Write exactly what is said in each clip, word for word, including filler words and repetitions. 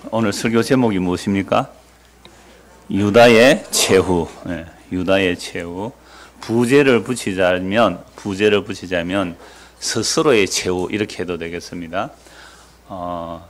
오늘 설교 제목이 무엇입니까? 유다의 최후. 네, 유다의 최후. 부제를 붙이자면 부제를 붙이자면 스스로의 최후 이렇게 해도 되겠습니다. 어,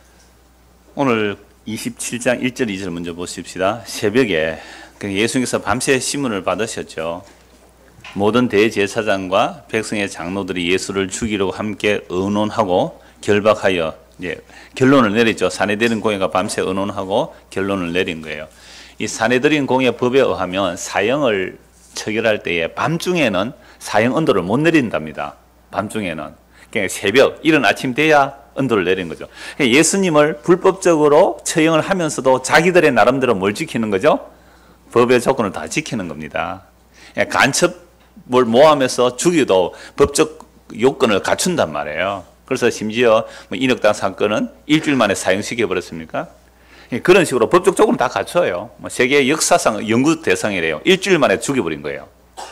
오늘 이십칠 장 일 절 이 절 먼저 보십시다. 새벽에 예수님께서 밤새 신문을 받으셨죠. 모든 대제사장과 백성의 장로들이 예수를 죽이려고 함께 의논하고 결박하여 이제 결론을 내렸죠. 사내들인 공회가 밤새 의논하고 결론을 내린 거예요. 이 사내들인 공회 법에 의하면 사형을 처결할 때에 밤중에는 사형 언도를 못 내린답니다. 밤중에는. 그러니까 새벽, 이른 아침 돼야 언도를 내린 거죠. 그러니까 예수님을 불법적으로 처형을 하면서도 자기들의 나름대로 뭘 지키는 거죠? 법의 조건을 다 지키는 겁니다. 그러니까 간첩을 모함해서 죽여도 법적 요건을 갖춘단 말이에요. 그래서 심지어 뭐 인혁당 사건은 일주일 만에 사형시켜 버렸습니까? 그런 식으로 법적 조건을 다 갖춰요. 뭐 세계 역사상 연구 대상이래요. 일주일 만에 죽여버린 거예요.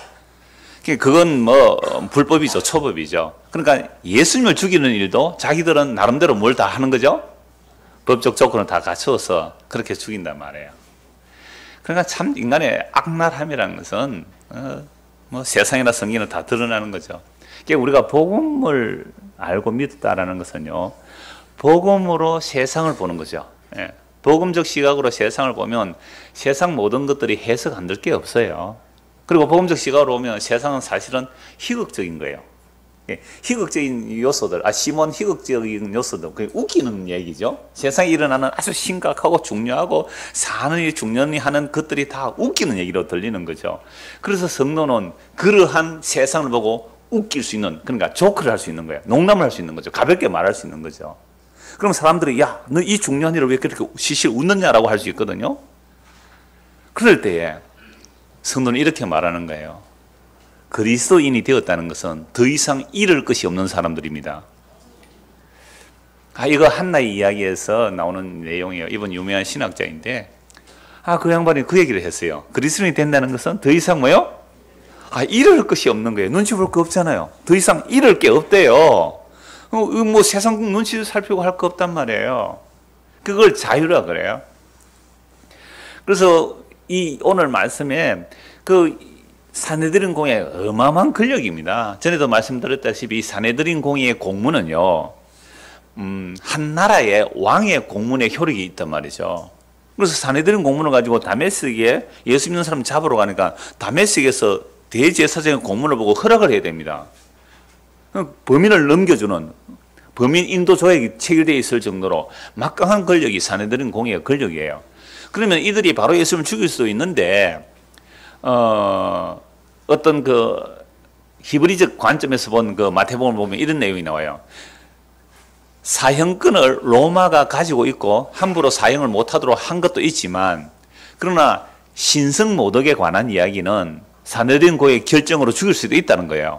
그건 뭐 불법이죠, 초법이죠. 그러니까 예수님을 죽이는 일도 자기들은 나름대로 뭘 다 하는 거죠? 법적 조건을 다 갖춰서 그렇게 죽인단 말이에요. 그러니까 참 인간의 악랄함이라는 것은 어, 뭐 세상이나 성경은 다 드러나는 거죠. 그러니까 우리가 복음을 알고 믿었다라는 것은요, 복음으로 세상을 보는 거죠. 예. 복음적 시각으로 세상을 보면 세상 모든 것들이 해석 안 될 게 없어요. 그리고 복음적 시각으로 보면 세상은 사실은 희극적인 거예요. 예. 희극적인 요소들, 아, 시몬 희극적인 요소들, 그게 웃기는 얘기죠. 세상에 일어나는 아주 심각하고 중요하고 사는이 중요히 하는 것들이 다 웃기는 얘기로 들리는 거죠. 그래서 성도는 그러한 세상을 보고 웃길 수 있는, 그러니까 조크를 할 수 있는 거예요. 농담을 할 수 있는 거죠. 가볍게 말할 수 있는 거죠. 그럼 사람들이 야, 너 이 중요한 일을 왜 그렇게 시실 웃느냐라고 할 수 있거든요. 그럴 때에 성도는 이렇게 말하는 거예요. 그리스도인이 되었다는 것은 더 이상 잃을 것이 없는 사람들입니다. 아, 이거 한나의 이야기에서 나오는 내용이에요. 이분 유명한 신학자인데, 아, 그 양반이 그 얘기를 했어요. 그리스도인이 된다는 것은 더 이상 뭐요? 아, 잃을 것이 없는 거예요. 눈치 볼 거 없잖아요. 더 이상 잃을 게 없대요. 어, 뭐 세상 눈치 살피고 할 거 없단 말이에요. 그걸 자유라 그래요. 그래서 이 오늘 말씀에 그 사내들인 공의 어마어마한 권력입니다. 전에도 말씀드렸다시피 사내들인 공의 공문은요, 음, 한 나라의 왕의 공문의 효력이 있단 말이죠. 그래서 사내들인 공문을 가지고 다메섹에 예수 믿는 사람 잡으러 가니까 다메섹에서 대제사장의 공문을 보고 허락을 해야 됩니다. 범인을 넘겨주는 범인 인도 조약이 체결되어 있을 정도로 막강한 권력이 사내들인 공의 권력이에요. 그러면 이들이 바로 예수님을 죽일 수도 있는데 어, 어떤 그 히브리적 관점에서 본 그 마태복음을 보면 이런 내용이 나와요. 사형권을 로마가 가지고 있고 함부로 사형을 못하도록 한 것도 있지만, 그러나 신성모독에 관한 이야기는 사내들인 공의 결정으로 죽일 수도 있다는 거예요.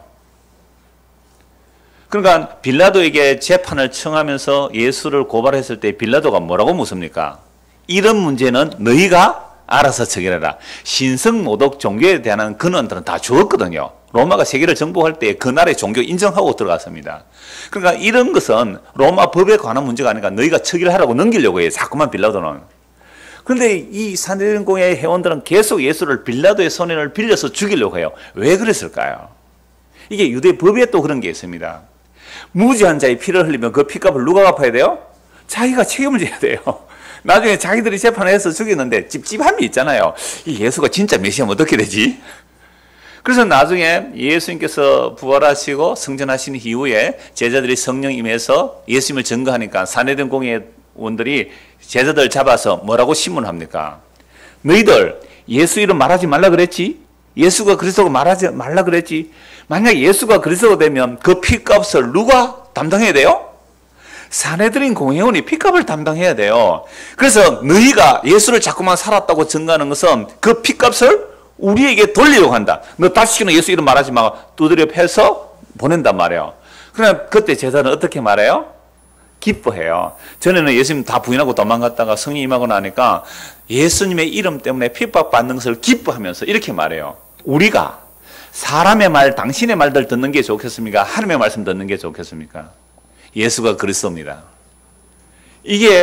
그러니까 빌라도에게 재판을 청하면서 예수를 고발했을 때 빌라도가 뭐라고 묻습니까? 이런 문제는 너희가 알아서 처결해라. 신성모독 종교에 대한 근원들은 다 주었거든요. 로마가 세계를 정복할 때 그 나라의 종교 인정하고 들어갔습니다. 그러니까 이런 것은 로마 법에 관한 문제가 아니라 너희가 처결하라고 넘기려고 해요. 자꾸만 빌라도는. 그런데 이 사내들인 공회의 회원들은 계속 예수를 빌라도의 손해를 빌려서 죽이려고 해요. 왜 그랬을까요? 이게 유대 법에 또 그런 게 있습니다. 무죄한 자의 피를 흘리면 그 피값을 누가 갚아야 돼요? 자기가 책임을 져야 돼요. 나중에 자기들이 재판을 해서 죽이는데 찝찝함이 있잖아요. 이 예수가 진짜 메시아면 어떻게 되지? 그래서 나중에 예수님께서 부활하시고 승천하신 이후에 제자들이 성령 임해서 예수님을 증거하니까 사내들인 공회원들이 제자들 잡아서 뭐라고 신문합니까? 너희들 예수 이름 말하지 말라 그랬지? 예수가 그리스도가 말하지 말라 그랬지? 만약 예수가 그리스도가 되면 그 피값을 누가 담당해야 돼요? 사내들인 공회원이 피값을 담당해야 돼요. 그래서 너희가 예수를 자꾸만 살았다고 증거하는 것은 그 피값을 우리에게 돌리려고 한다. 너 다시는 예수 이름 말하지 마. 두드려 패서 보낸단 말이에요. 그러나 그때 제자는 어떻게 말해요? 기뻐해요. 전에는 예수님 다 부인하고 도망갔다가 성령 임하고 나니까 예수님의 이름 때문에 핍박받는 것을 기뻐하면서 이렇게 말해요. 우리가 사람의 말, 당신의 말들 듣는 게 좋겠습니까? 하나님의 말씀 듣는 게 좋겠습니까? 예수가 그리스도입니다. 이게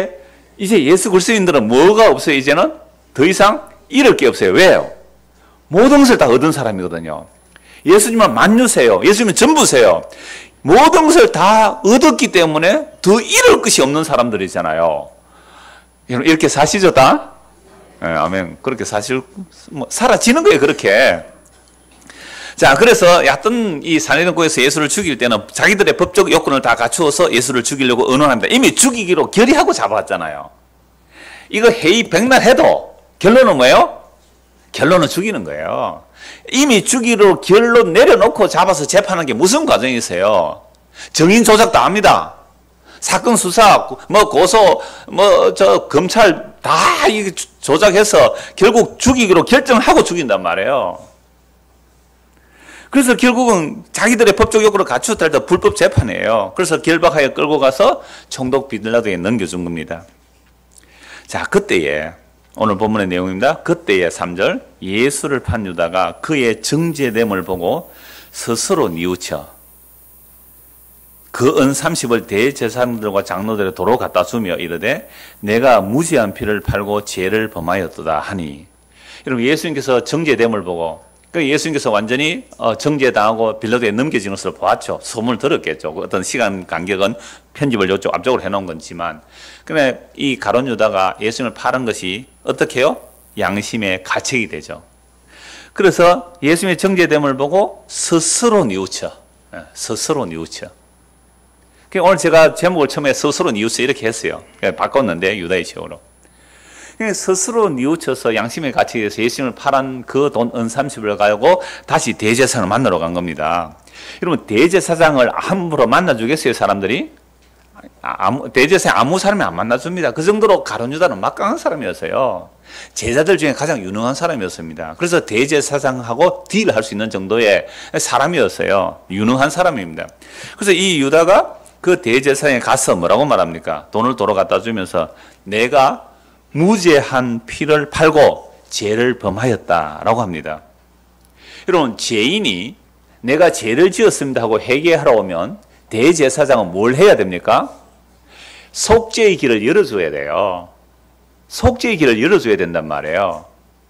이제 예수 그리스도인들은 뭐가 없어요? 이제는 더 이상 잃을 게 없어요. 왜요? 모든 것을 다 얻은 사람이거든요. 예수님은 만유세요. 예수님은 전부세요. 모든 것을 다 얻었기 때문에 더 잃을 것이 없는 사람들이잖아요. 이렇게 사시죠, 다? 네, 아멘. 그렇게 사실, 뭐, 사라지는 거예요, 그렇게. 자, 그래서 어떤 이 사내동고에서 예수를 죽일 때는 자기들의 법적 요건을 다 갖추어서 예수를 죽이려고 의논합니다. 이미 죽이기로 결의하고 잡아왔잖아요. 이거 회의 백날 해도 결론은 뭐예요? 결론은 죽이는 거예요. 이미 죽이로 결론 내려놓고 잡아서 재판하는 게 무슨 과정이세요? 정인 조작 다 합니다. 사건 수사, 뭐 고소, 뭐 저 검찰 다 조작해서 결국 죽이기로 결정하고 죽인단 말이에요. 그래서 결국은 자기들의 법적 요구를 갖추었다 해도 불법 재판이에요. 그래서 결박하여 끌고 가서 총독 빌라도에 넘겨준 겁니다. 자, 그때에 오늘 본문의 내용입니다. 그때에 삼 절 예수를 판 유다가 그의 정죄됨을 보고 스스로 뉘우쳐 그 은 삼십을 대제사장들과 장로들의 도로 갖다 주며 이르되 내가 무지한 피를 팔고 죄를 범하였도다 하니. 여러분, 예수님께서 정죄됨을 보고 예수님께서 완전히 정죄당하고 빌라도에 넘겨진 것을 보았죠. 소문을 들었겠죠. 어떤 시간 간격은 편집을 이쪽 앞쪽으로 해놓은 거지만, 근데 이 가룟 유다가 예수님을 팔은 것이 어떻게 해요? 양심의 가책이 되죠. 그래서 예수님의 정죄됨을 보고 스스로 뉘우쳐, 스스로 뉘우쳐. 오늘 제가 제목을 처음에 스스로 뉘우쳐 이렇게 했어요. 바꿨는데 유다의 제목으로. 스스로 뉘우쳐서 양심의 가치에 대해서 예수님을 팔은 그 돈 은 삼십을 가지고 다시 대제사장을 만나러 간 겁니다. 여러분, 대제사장을 함부로 만나주겠어요, 사람들이? 아무, 대제사장 아무 사람이 안 만나줍니다. 그 정도로 가룟 유다는 막강한 사람이었어요. 제자들 중에 가장 유능한 사람이었습니다. 그래서 대제사장하고 딜할 수 있는 정도의 사람이었어요. 유능한 사람입니다. 그래서 이 유다가 그 대제사장에 가서 뭐라고 말합니까? 돈을 도로 갖다 주면서 내가 무죄한 피를 팔고 죄를 범하였다라고 합니다. 여러분, 죄인이 내가 죄를 지었습니다 하고 회개하러 오면 대제사장은 뭘 해야 됩니까? 속죄의 길을 열어줘야 돼요. 속죄의 길을 열어줘야 된단 말이에요.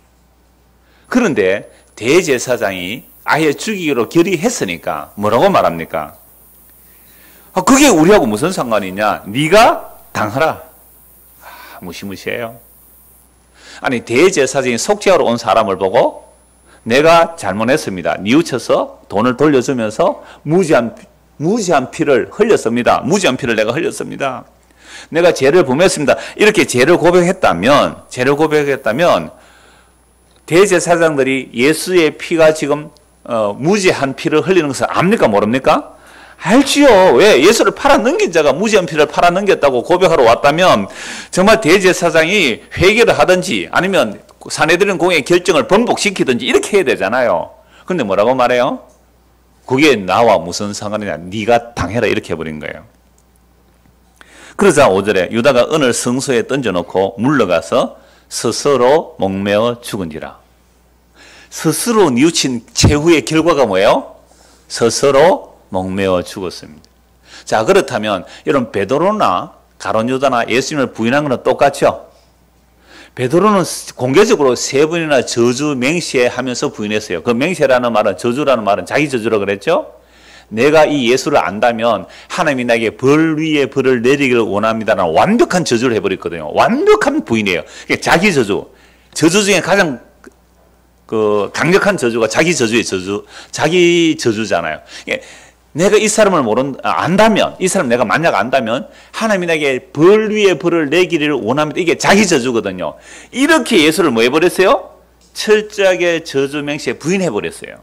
그런데 대제사장이 아예 죽이기로 결의했으니까 뭐라고 말합니까? 아, 그게 우리하고 무슨 상관이냐? 네가 당하라. 무시무시해요. 아니, 대제사장이 속죄하러 온 사람을 보고 내가 잘못했습니다. 뉘우쳐서 돈을 돌려주면서 무지한, 무지한 피를 흘렸습니다. 무지한 피를 내가 흘렸습니다. 내가 죄를 범했습니다. 이렇게 죄를 고백했다면, 죄를 고백했다면 대제사장들이 예수의 피가 지금 어, 무지한 피를 흘리는 것을 압니까? 모릅니까? 알지요. 왜? 예수를 팔아넘긴 자가 무지한 피를 팔아넘겼다고 고백하러 왔다면 정말 대제사장이 회개를 하든지 아니면 사내들인 공의 결정을 번복시키든지 이렇게 해야 되잖아요. 그런데 뭐라고 말해요? 그게 나와 무슨 상관이냐. 네가 당해라 이렇게 해버린 거예요. 그러자 오 절에 유다가 은을 성소에 던져놓고 물러가서 스스로 목매어 죽은지라. 스스로 뉘우친 최후의 결과가 뭐예요? 스스로 목매어 죽었습니다. 자, 그렇다면 여러분, 베드로나 가룟 유다나 예수님을 부인한 것은 똑같죠? 베드로는 공개적으로 세 번이나 저주 맹세하면서 부인했어요. 그 맹세라는 말은, 저주라는 말은 자기 저주라 그랬죠? 내가 이 예수를 안다면 하나님이 나에게 벌 위에 벌을 내리기를 원합니다라는 완벽한 저주를 해버렸거든요. 완벽한 부인이에요. 자기 저주. 저주 중에 가장 그 강력한 저주가 자기 저주의 저주, 자기 저주잖아요. 내가 이 사람을 모른, 안다면, 이 사람 내가 만약 안다면 하나님이 나에게 벌 위에 벌을 내기를 원합니다. 이게 자기 저주거든요. 이렇게 예수를 뭐 해버렸어요? 철저하게 저주 맹세에 부인해버렸어요.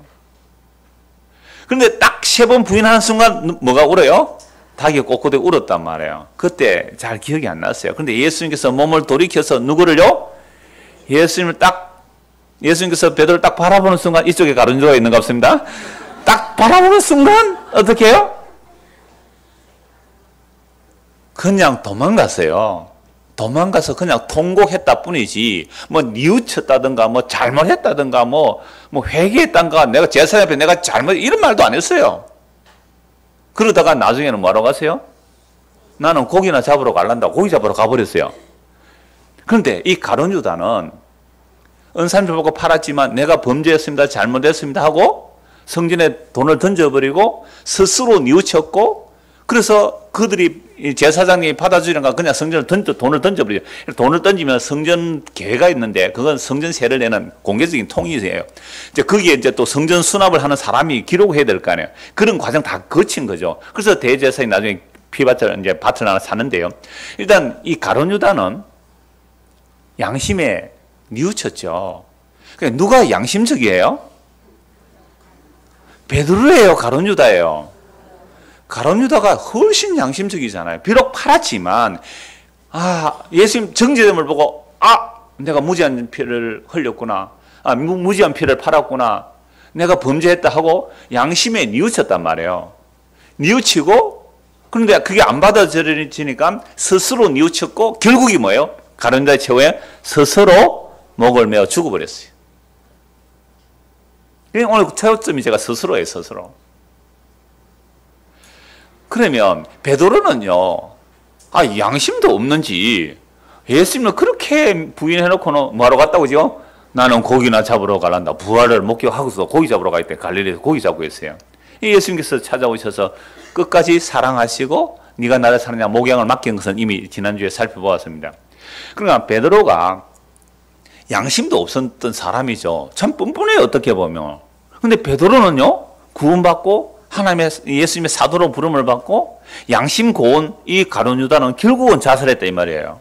그런데 딱 세 번 부인하는 순간 뭐가 울어요? 닭이 꼬꼬대 울었단 말이에요. 그때 잘 기억이 안 났어요. 그런데 예수님께서 몸을 돌이켜서 누구를요? 예수님을 딱, 예수님께서 베드로를 딱 바라보는 순간 이쪽에 가룟 유다가 있는 것 같습니다. 딱 바라보는 순간 어떻게 해요? 그냥 도망갔어요. 도망가서 그냥 통곡했다 뿐이지 뭐 뉘우쳤다든가 뭐 잘못했다든가 뭐, 뭐 회개했다든가 내가 제사장 앞에 내가 잘못 이런 말도 안 했어요. 그러다가 나중에는 뭐하러 가세요? 나는 고기나 잡으러 갈란다. 고기 잡으러 가버렸어요. 그런데 이 가룟 유다는 은사님을 보고 팔았지만 내가 범죄했습니다, 잘못했습니다 하고 성전에 돈을 던져버리고 스스로 뉘우쳤고, 그래서 그들이 제사장님이 받아주려니까 그냥 성전을 던져 돈을 던져버리죠. 돈을 던지면 성전 계획가 있는데 그건 성전세를 내는 공개적인 통이에요. 이제 거기에 이제 또 성전 수납을 하는 사람이 기록해야 될 거 아니에요. 그런 과정 다 거친 거죠. 그래서 대제사장이 나중에 피밭을 이제 밭을 하나 사는데요. 일단 이 가룟 유다는 양심에 뉘우쳤죠. 그러니까 누가 양심적이에요? 베드로예요, 가룟 유다예요. 가룟 유다가 훨씬 양심적이잖아요. 비록 팔았지만, 아, 예수님 정죄됨을 보고, 아, 내가 무지한 피를 흘렸구나. 아, 무, 무지한 피를 팔았구나. 내가 범죄했다 하고 양심에 뉘우쳤단 말이에요. 뉘우치고, 그런데 그게 안 받아들여지니까 스스로 뉘우쳤고, 결국이 뭐예요? 가룟 유다의 최후에 스스로 목을 메어 죽어버렸어요. 오늘 최후점이 제가 스스로예요, 스스로. 그러면 베드로는요, 아, 양심도 없는지 예수님을 그렇게 부인해놓고는 뭐하러 갔다고 그죠? 나는 고기나 잡으러 가란다. 부활을 목격하고서 고기 잡으러 가 있대. 갈릴리에서 고기 잡고 있어요. 예수님께서 찾아오셔서 끝까지 사랑하시고 네가 나를 사느냐 목양을 맡긴 것은 이미 지난주에 살펴보았습니다. 그러니까 베드로가 양심도 없었던 사람이죠. 참 뻔뻔해요, 어떻게 보면. 근데 베드로는요, 구원받고 하나님의 예수님의 사도로 부름을 받고 양심 고운 이 가룟 유다는 결국은 자살했다 이 말이에요.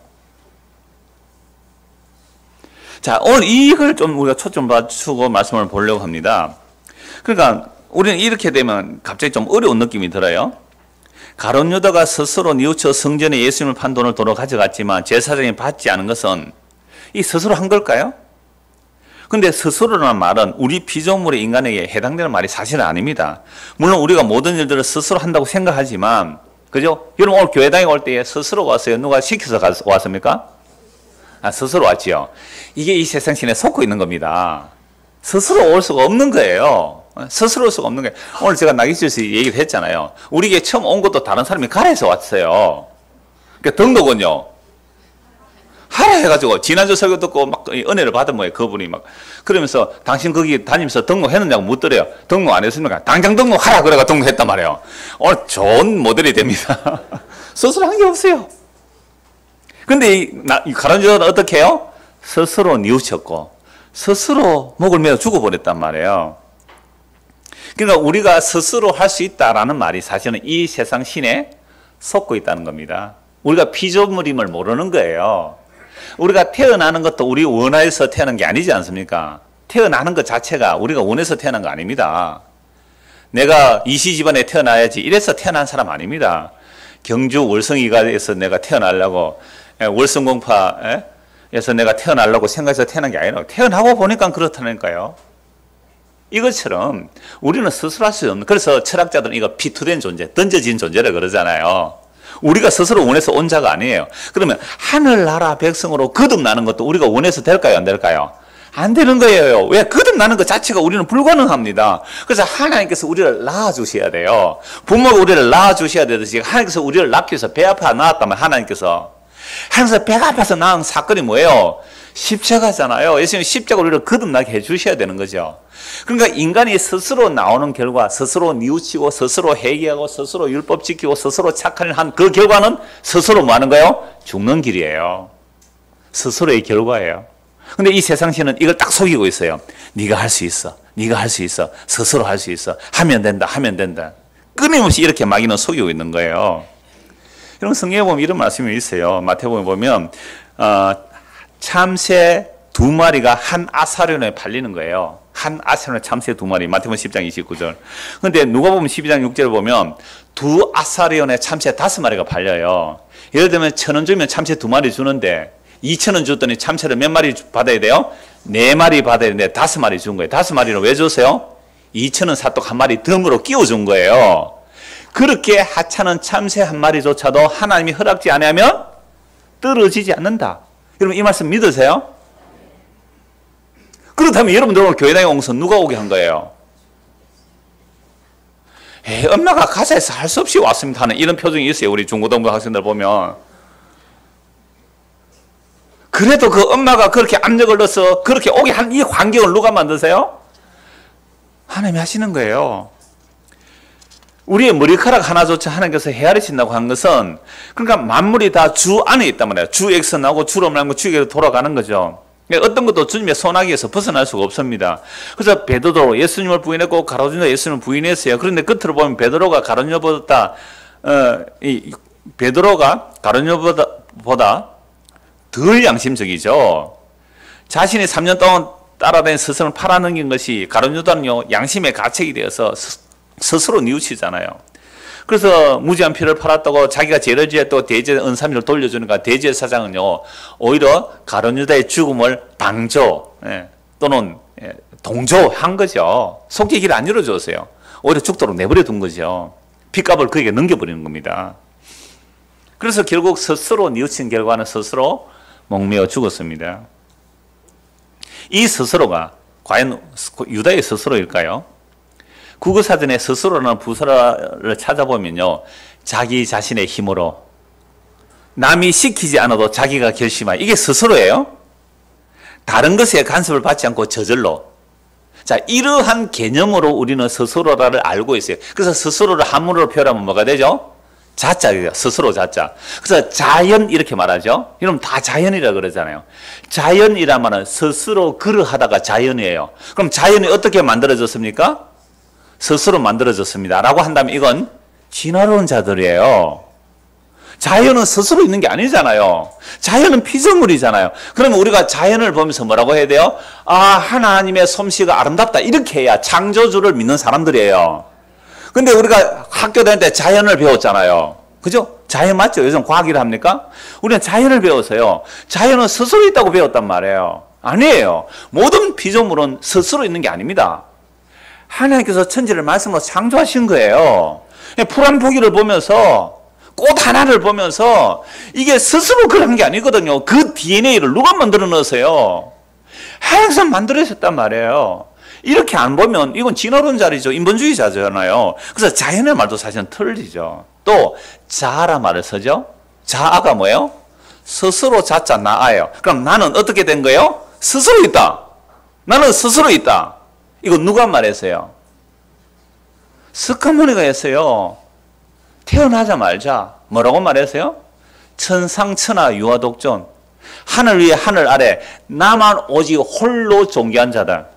자, 오늘 이걸 좀 우리가 초점 맞추고 말씀을 보려고 합니다. 그러니까 우리는 이렇게 되면 갑자기 좀 어려운 느낌이 들어요. 가룟 유다가 스스로 뉘우쳐 성전에 예수님을 판 돈을 도로 가져갔지만 제사장이 받지 않은 것은 이 스스로 한 걸까요? 근데 스스로라는 말은 우리 피조물의 인간에게 해당되는 말이 사실은 아닙니다. 물론 우리가 모든 일들을 스스로 한다고 생각하지만, 그죠? 여러분 오늘 교회당에 올 때 스스로 왔어요? 누가 시켜서 왔습니까? 아, 스스로 왔지요. 이게 이 세상 신에 속고 있는 겁니다. 스스로 올 수가 없는 거예요. 스스로 올 수가 없는 거예요. 오늘 제가 나기실에서 얘기를 했잖아요. 우리에게 처음 온 것도 다른 사람이 가라해서 왔어요. 그러니까 등록은요, 하라 해가지고 지난주 설교 듣고 막 은혜를 받은 거예요. 그분이 막 그러면서 당신 거기 다니면서 등록했느냐고 묻더래요. 등록 안 했습니까? 당장 등록하라 그래가 등록했단 말이에요. 오늘 좋은 모델이 됩니다. 스스로 한 게 없어요. 근데 이, 이 가룟 유다는 어떻게 해요? 스스로 뉘우쳤고 스스로 목을 메어 죽어버렸단 말이에요. 그러니까 우리가 스스로 할 수 있다라는 말이 사실은 이 세상 신에 속고 있다는 겁니다. 우리가 피조물임을 모르는 거예요. 우리가 태어나는 것도 우리 원해서 태어난 게 아니지 않습니까? 태어나는 것 자체가 우리가 원해서 태어난 거 아닙니다. 내가 이시 집안에 태어나야지 이래서 태어난 사람 아닙니다. 경주 월성이가에서 내가 태어나려고, 월성공파에서 내가 태어나려고 생각해서 태어난 게 아니라 태어나고 보니까 그렇다니까요. 이것처럼 우리는 스스로 할 수 없는, 그래서 철학자들은 이거 피투된 존재, 던져진 존재라 그러잖아요. 우리가 스스로 원해서 온 자가 아니에요. 그러면 하늘나라 백성으로 거듭나는 것도 우리가 원해서 될까요? 안 될까요? 안 되는 거예요. 왜? 거듭나는 것 자체가 우리는 불가능합니다. 그래서 하나님께서 우리를 낳아주셔야 돼요. 부모가 우리를 낳아주셔야 되듯이 하나님께서 우리를 낳기 위해서 배 아파 낳았다면 하나님께서 하나님께서 배가 아파서 낳은 사건이 뭐예요? 십자가잖아요. 예수님 십자가 우리를 거듭나게 해주셔야 되는 거죠. 그러니까 인간이 스스로 나오는 결과, 스스로 뉘우치고 스스로 회개하고 스스로 율법 지키고 스스로 착한 한 그 결과는 스스로 뭐 하는 거예요? 죽는 길이에요. 스스로의 결과예요. 근데 이 세상신은 이걸 딱 속이고 있어요. 네가 할 수 있어. 네가 할 수 있어. 스스로 할 수 있어. 하면 된다. 하면 된다. 끊임없이 이렇게 마귀는 속이고 있는 거예요. 여러분 성경에 보면 이런 말씀이 있어요. 마태복음에 보면 어, 참새 두 마리가 한 아사련에 팔리는 거예요. 한 아사련에 참새 두 마리. 마태복음 십 장 이십구 절. 근데 누가 보면 십이 장 육 절을 보면 두 아사련에 참새 다섯 마리가 팔려요. 예를 들면 천 원 주면 참새 두 마리 주는데 이천 원 줬더니 참새를 몇 마리 받아야 돼요? 네 마리 받아야 되는데 다섯 마리 준 거예요. 다섯 마리는 왜 줬어요? 이천 원 사떡 한 마리 덤으로 끼워준 거예요. 그렇게 하찮은 참새 한 마리조차도 하나님이 허락지 않으면 떨어지지 않는다. 여러분 이 말씀 믿으세요? 그렇다면 여러분들 오늘 교회당에 온 것은 누가 오게 한 거예요? 에이, 엄마가 가자 해서 할 수 없이 왔습니다 하는 이런 표정이 있어요. 우리 중고등부 학생들 보면. 그래도 그 엄마가 그렇게 압력을 넣어서 그렇게 오게 한 이 환경을 누가 만드세요? 하나님이 하시는 거예요. 우리의 머리카락 하나조차 하나님께서 헤아리신다고 한 것은 그러니까 만물이 다 주 안에 있단 말이에요. 주 X 나오고 주로 나오고 주에게로 돌아가는 거죠. 어떤 것도 주님의 손아귀에서 벗어날 수가 없습니다. 그래서 베드로 예수님을 부인했고 가룟유다 예수님을 부인했어요. 그런데 끝으로 보면 베드로가 가룟유다보다 어, 이 베드로가 가룟유다보다 덜 양심적이죠. 자신이 삼 년 동안 따라다닌 스승을 팔아넘긴 것이 가룟유다는요 양심의 가책이 되어서 스, 스스로 뉘우치잖아요. 그래서 무지한 피를 팔았다고 자기가 죄를 지었다고 대제 은사미를 돌려주니까 대제사장은요 오히려 가룟유다의 죽음을 방조 예, 또는 예, 동조한 거죠. 속죄기를 안 열어줬어요. 오히려 죽도록 내버려 둔 거죠. 핏값을 그에게 넘겨버리는 겁니다. 그래서 결국 스스로 뉘우친 결과는 스스로 목매어 죽었습니다. 이 스스로가 과연 유다의 스스로일까요? 국어사전에 스스로라는 부사를 찾아보면요 자기 자신의 힘으로 남이 시키지 않아도 자기가 결심한 이게 스스로예요. 다른 것에 간섭을 받지 않고 저절로. 자, 이러한 개념으로 우리는 스스로라를 알고 있어요. 그래서 스스로를 한문으로 표현하면 뭐가 되죠? 자자예요. 스스로 자자. 그래서 자연 이렇게 말하죠. 여러분 다 자연이라 그러잖아요. 자연이란 말은 스스로 그러하다가 자연이에요. 그럼 자연이 어떻게 만들어졌습니까? 스스로 만들어졌습니다. 라고 한다면 이건 진화론 자들이에요. 자연은 스스로 있는 게 아니잖아요. 자연은 피조물이잖아요. 그러면 우리가 자연을 보면서 뭐라고 해야 돼요? 아, 하나님의 솜씨가 아름답다. 이렇게 해야 창조주를 믿는 사람들이에요. 근데 우리가 학교 다닐 때 자연을 배웠잖아요. 그죠? 자연 맞죠? 요즘 과학이라 합니까? 우리는 자연을 배웠어요. 자연은 스스로 있다고 배웠단 말이에요. 아니에요. 모든 피조물은 스스로 있는 게 아닙니다. 하나님께서 천지를 말씀으로 창조하신 거예요. 풀 한 포기를 보면서 꽃 하나를 보면서 이게 스스로 그런 게 아니거든요. 그 디엔에이를 누가 만들어 넣었어요? 하나님께서 만들어졌단 말이에요. 이렇게 안 보면 이건 진화론자리죠. 인본주의자잖아요. 그래서 자연의 말도 사실은 틀리죠. 또 자아라 말을 쓰죠. 자아가 뭐예요? 스스로 자자 나아예요. 그럼 나는 어떻게 된 거예요? 스스로 있다. 나는 스스로 있다. 이거 누가 말했어요? 스카모니가 했어요. 태어나자마자 뭐라고 말했어요? 천상천하 유아독존. 하늘 위에 하늘 아래 나만 오직 홀로 존귀한 자다.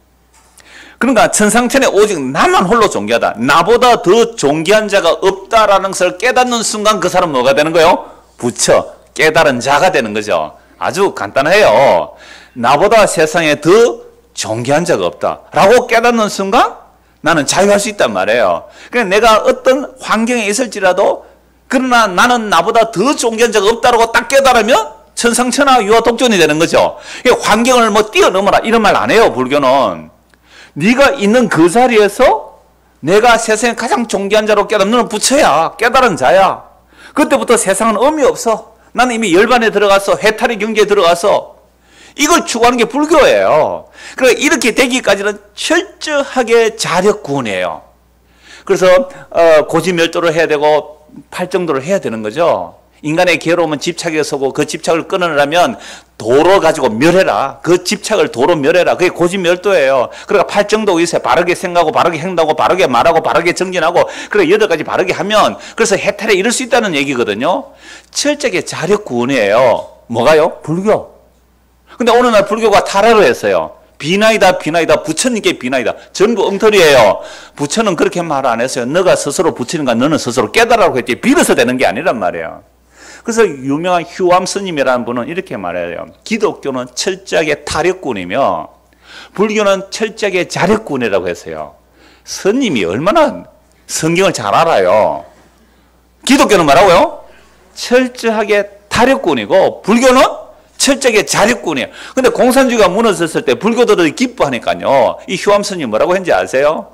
그러니까 천상천에 오직 나만 홀로 존귀하다. 나보다 더 존귀한 자가 없다라는 것을 깨닫는 순간 그 사람은 뭐가 되는 거예요? 부처, 깨달은 자가 되는 거죠. 아주 간단해요. 나보다 세상에 더 존귀한 자가 없다라고 깨닫는 순간 나는 자유할 수 있단 말이에요. 그러니까 내가 어떤 환경에 있을지라도 그러나 나는 나보다 더 존귀한 자가 없다라고 딱 깨달으면 천상천하 유아독존이 되는 거죠. 환경을 뭐 뛰어넘어라 이런 말 안 해요. 불교는. 네가 있는 그 자리에서 내가 세상에 가장 존귀한 자로 깨달으면 너는 부처야. 깨달은 자야. 그때부터 세상은 의미 없어. 나는 이미 열반에 들어가서 해탈의 경지에 들어가서 이걸 추구하는 게 불교예요. 그러니까 이렇게 되기까지는 철저하게 자력구원이에요. 그래서 어, 고지멸도를 해야 되고 팔정도를 해야 되는 거죠. 인간의 괴로움은 집착에 서고 그 집착을 끊으려면 도로 가지고 멸해라. 그 집착을 도로 멸해라. 그게 고지멸도예요. 그러니까 팔정도가 있어요. 바르게 생각하고 바르게 행동하고 바르게 말하고 바르게 정진하고 그래 여덟 가지 바르게 하면 그래서 해탈에 이를 수 있다는 얘기거든요. 철저하게 자력구원이에요. 뭐가요? 불교. 근데 어느 날 불교가 타락을 했어요. 비나이다 비나이다 부처님께 비나이다. 전부 엉터리예요. 부처는 그렇게 말 안 했어요. 너가 스스로 부처님과 너는 스스로 깨달으라고 했지 빌어서 되는 게 아니란 말이에요. 그래서 유명한 휴암 스님이라는 분은 이렇게 말해요. 기독교는 철저하게 타력군이며 불교는 철저하게 자력군이라고 했어요. 스님이 얼마나 성경을 잘 알아요. 기독교는 뭐라고요? 철저하게 타력군이고 불교는 철저하게 자력군이에요. 근데 공산주의가 무너졌을 때 불교도들이 기뻐하니까요. 이 휴암 스님 뭐라고 했는지 아세요?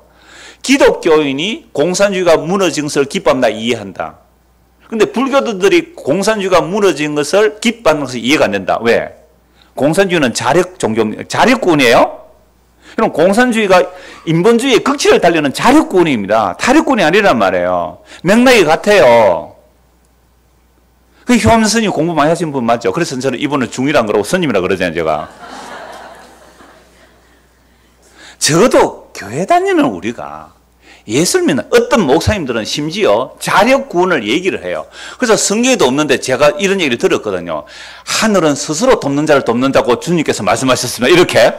기독교인이 공산주의가 무너진 것을 기뻐한다 이해한다. 근데 불교도들이 공산주의가 무너진 것을 기뻐하는 것을 이해가 안 된다. 왜? 공산주의는 자력 종교, 자력군이에요? 그럼 공산주의가 인본주의의 극치를 달리는 자력군입니다. 타력군이 아니란 말이에요. 맥락이 같아요. 그 효암 스님 공부 많이 하신 분 맞죠? 그래서 저는 이분을 중이라 그러고 스님이라 그러잖아요, 제가. 적어도 교회 다니는 우리가 예수를 믿는 어떤 목사님들은 심지어 자력구원을 얘기를 해요. 그래서 성경에도 없는데 제가 이런 얘기를 들었거든요. 하늘은 스스로 돕는 자를 돕는다고 주님께서 말씀하셨으면 이렇게.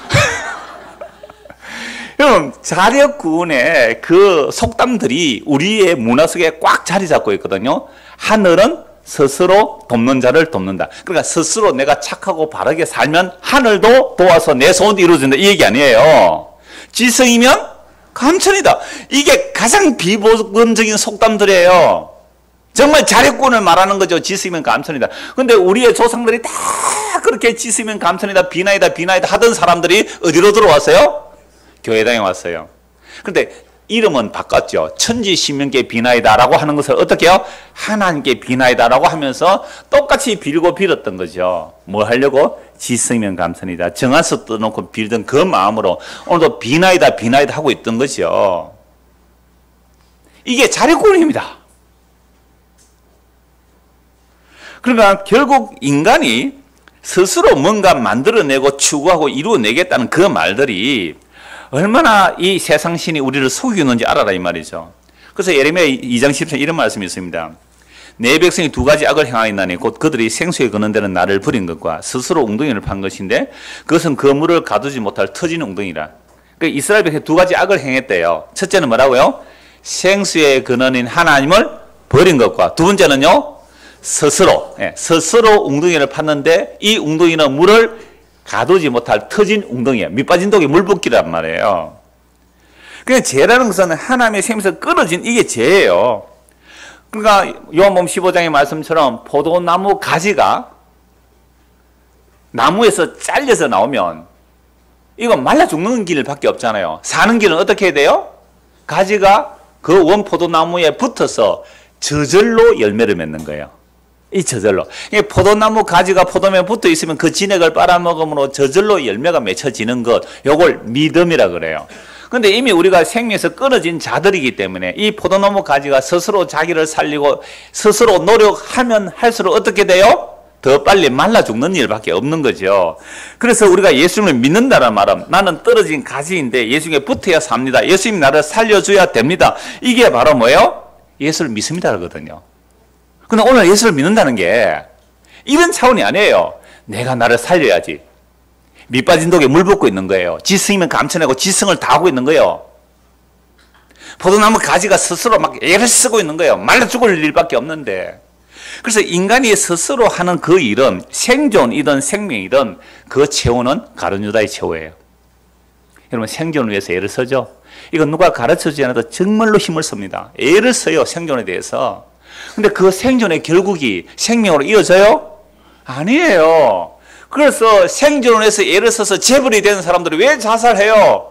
여러분, 자력구원의 그 속담들이 우리의 문화 속에 꽉 자리 잡고 있거든요. 하늘은 스스로 돕는 자를 돕는다. 그러니까 스스로 내가 착하고 바르게 살면 하늘도 도와서 내 소원도 이루어진다. 이 얘기 아니에요. 지성이면 감천이다. 이게 가장 비보건적인 속담들이에요. 정말 자력군을 말하는 거죠. 지성이면 감천이다. 근데 우리의 조상들이 다 그렇게 지성이면 감천이다, 비나이다, 비나이다 하던 사람들이 어디로 들어왔어요? 교회당에 왔어요. 그런데 이름은 바꿨죠. 천지신명께 비나이다라고 하는 것을 어떻게 해요? 하나님께 비나이다라고 하면서 똑같이 빌고 빌었던 거죠. 뭘 하려고? 지성이면 감천이다. 정한서 떠놓고 빌던 그 마음으로 오늘도 비나이다 비나이다 하고 있던 거죠. 이게 자력구원입니다. 그러니까 결국 인간이 스스로 뭔가 만들어내고 추구하고 이루어내겠다는 그 말들이 얼마나 이 세상 신이 우리를 속이는지 알아라 이 말이죠. 그래서 예레미야 이 장 십 절 이런 말씀이 있습니다. 내 백성이 두 가지 악을 행하였나니 곧 그들이 생수에 거는 데는 나를 버린 것과 스스로 웅덩이를 판 것인데 그것은 그 물을 가두지 못할 터진 웅덩이라. 그러니까 이스라엘 백성이 두 가지 악을 행했대요. 첫째는 뭐라고요? 생수에 거는 하나님을 버린 것과 두 번째는요, 스스로 예, 스스로 웅덩이를 팠는데 이 웅덩이는 물을 가두지 못할 터진 웅덩이야. 밑 빠진 독에 물 붓기란 말이에요. 그러니까 죄라는 것은 하나님의 생명에서 끊어진 이게 죄예요. 그러니까 요한복음 십오 장의 말씀처럼 포도나무 가지가 나무에서 잘려서 나오면 이건 말라 죽는 길밖에 없잖아요. 사는 길은 어떻게 해야 돼요? 가지가 그 원 포도나무에 붙어서 저절로 열매를 맺는 거예요. 이 저절로. 포도나무 가지가 포도면에 붙어 있으면 그 진액을 빨아먹음으로 저절로 열매가 맺혀지는 것, 요걸 믿음이라 그래요. 근데 이미 우리가 생명에서 끊어진 자들이기 때문에 이 포도나무 가지가 스스로 자기를 살리고 스스로 노력하면 할수록 어떻게 돼요? 더 빨리 말라 죽는 일밖에 없는 거죠. 그래서 우리가 예수님을 믿는다는 말은 나는 떨어진 가지인데 예수님에 붙어야 삽니다. 예수님이 나를 살려줘야 됩니다. 이게 바로 뭐예요? 예수를 믿습니다 하거든요. 근데 오늘 예수를 믿는다는 게 이런 차원이 아니에요. 내가 나를 살려야지. 밑 빠진 독에 물 붓고 있는 거예요. 지성이면 감춰내고 지성을 다하고 있는 거예요. 포도나무 가지가 스스로 막 애를 쓰고 있는 거예요. 말라 죽을 일밖에 없는데. 그래서 인간이 스스로 하는 그 일은 생존이든 생명이든 그 최후는 가룟유다의 최후예요. 여러분 생존을 위해서 애를 쓰죠. 이건 누가 가르쳐주지 않아도 정말로 힘을 씁니다. 애를 써요. 생존에 대해서. 근데 그 생존의 결국이 생명으로 이어져요? 아니에요. 그래서 생존을 위해서 애를 써서 재벌이 되는 사람들이 왜 자살해요?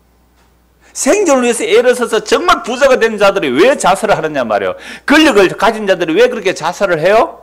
생존을 위해서 애를 써서 정말 부자가 된 자들이 왜 자살을 하느냐 말이에요. 권력을 가진 자들이 왜 그렇게 자살을 해요?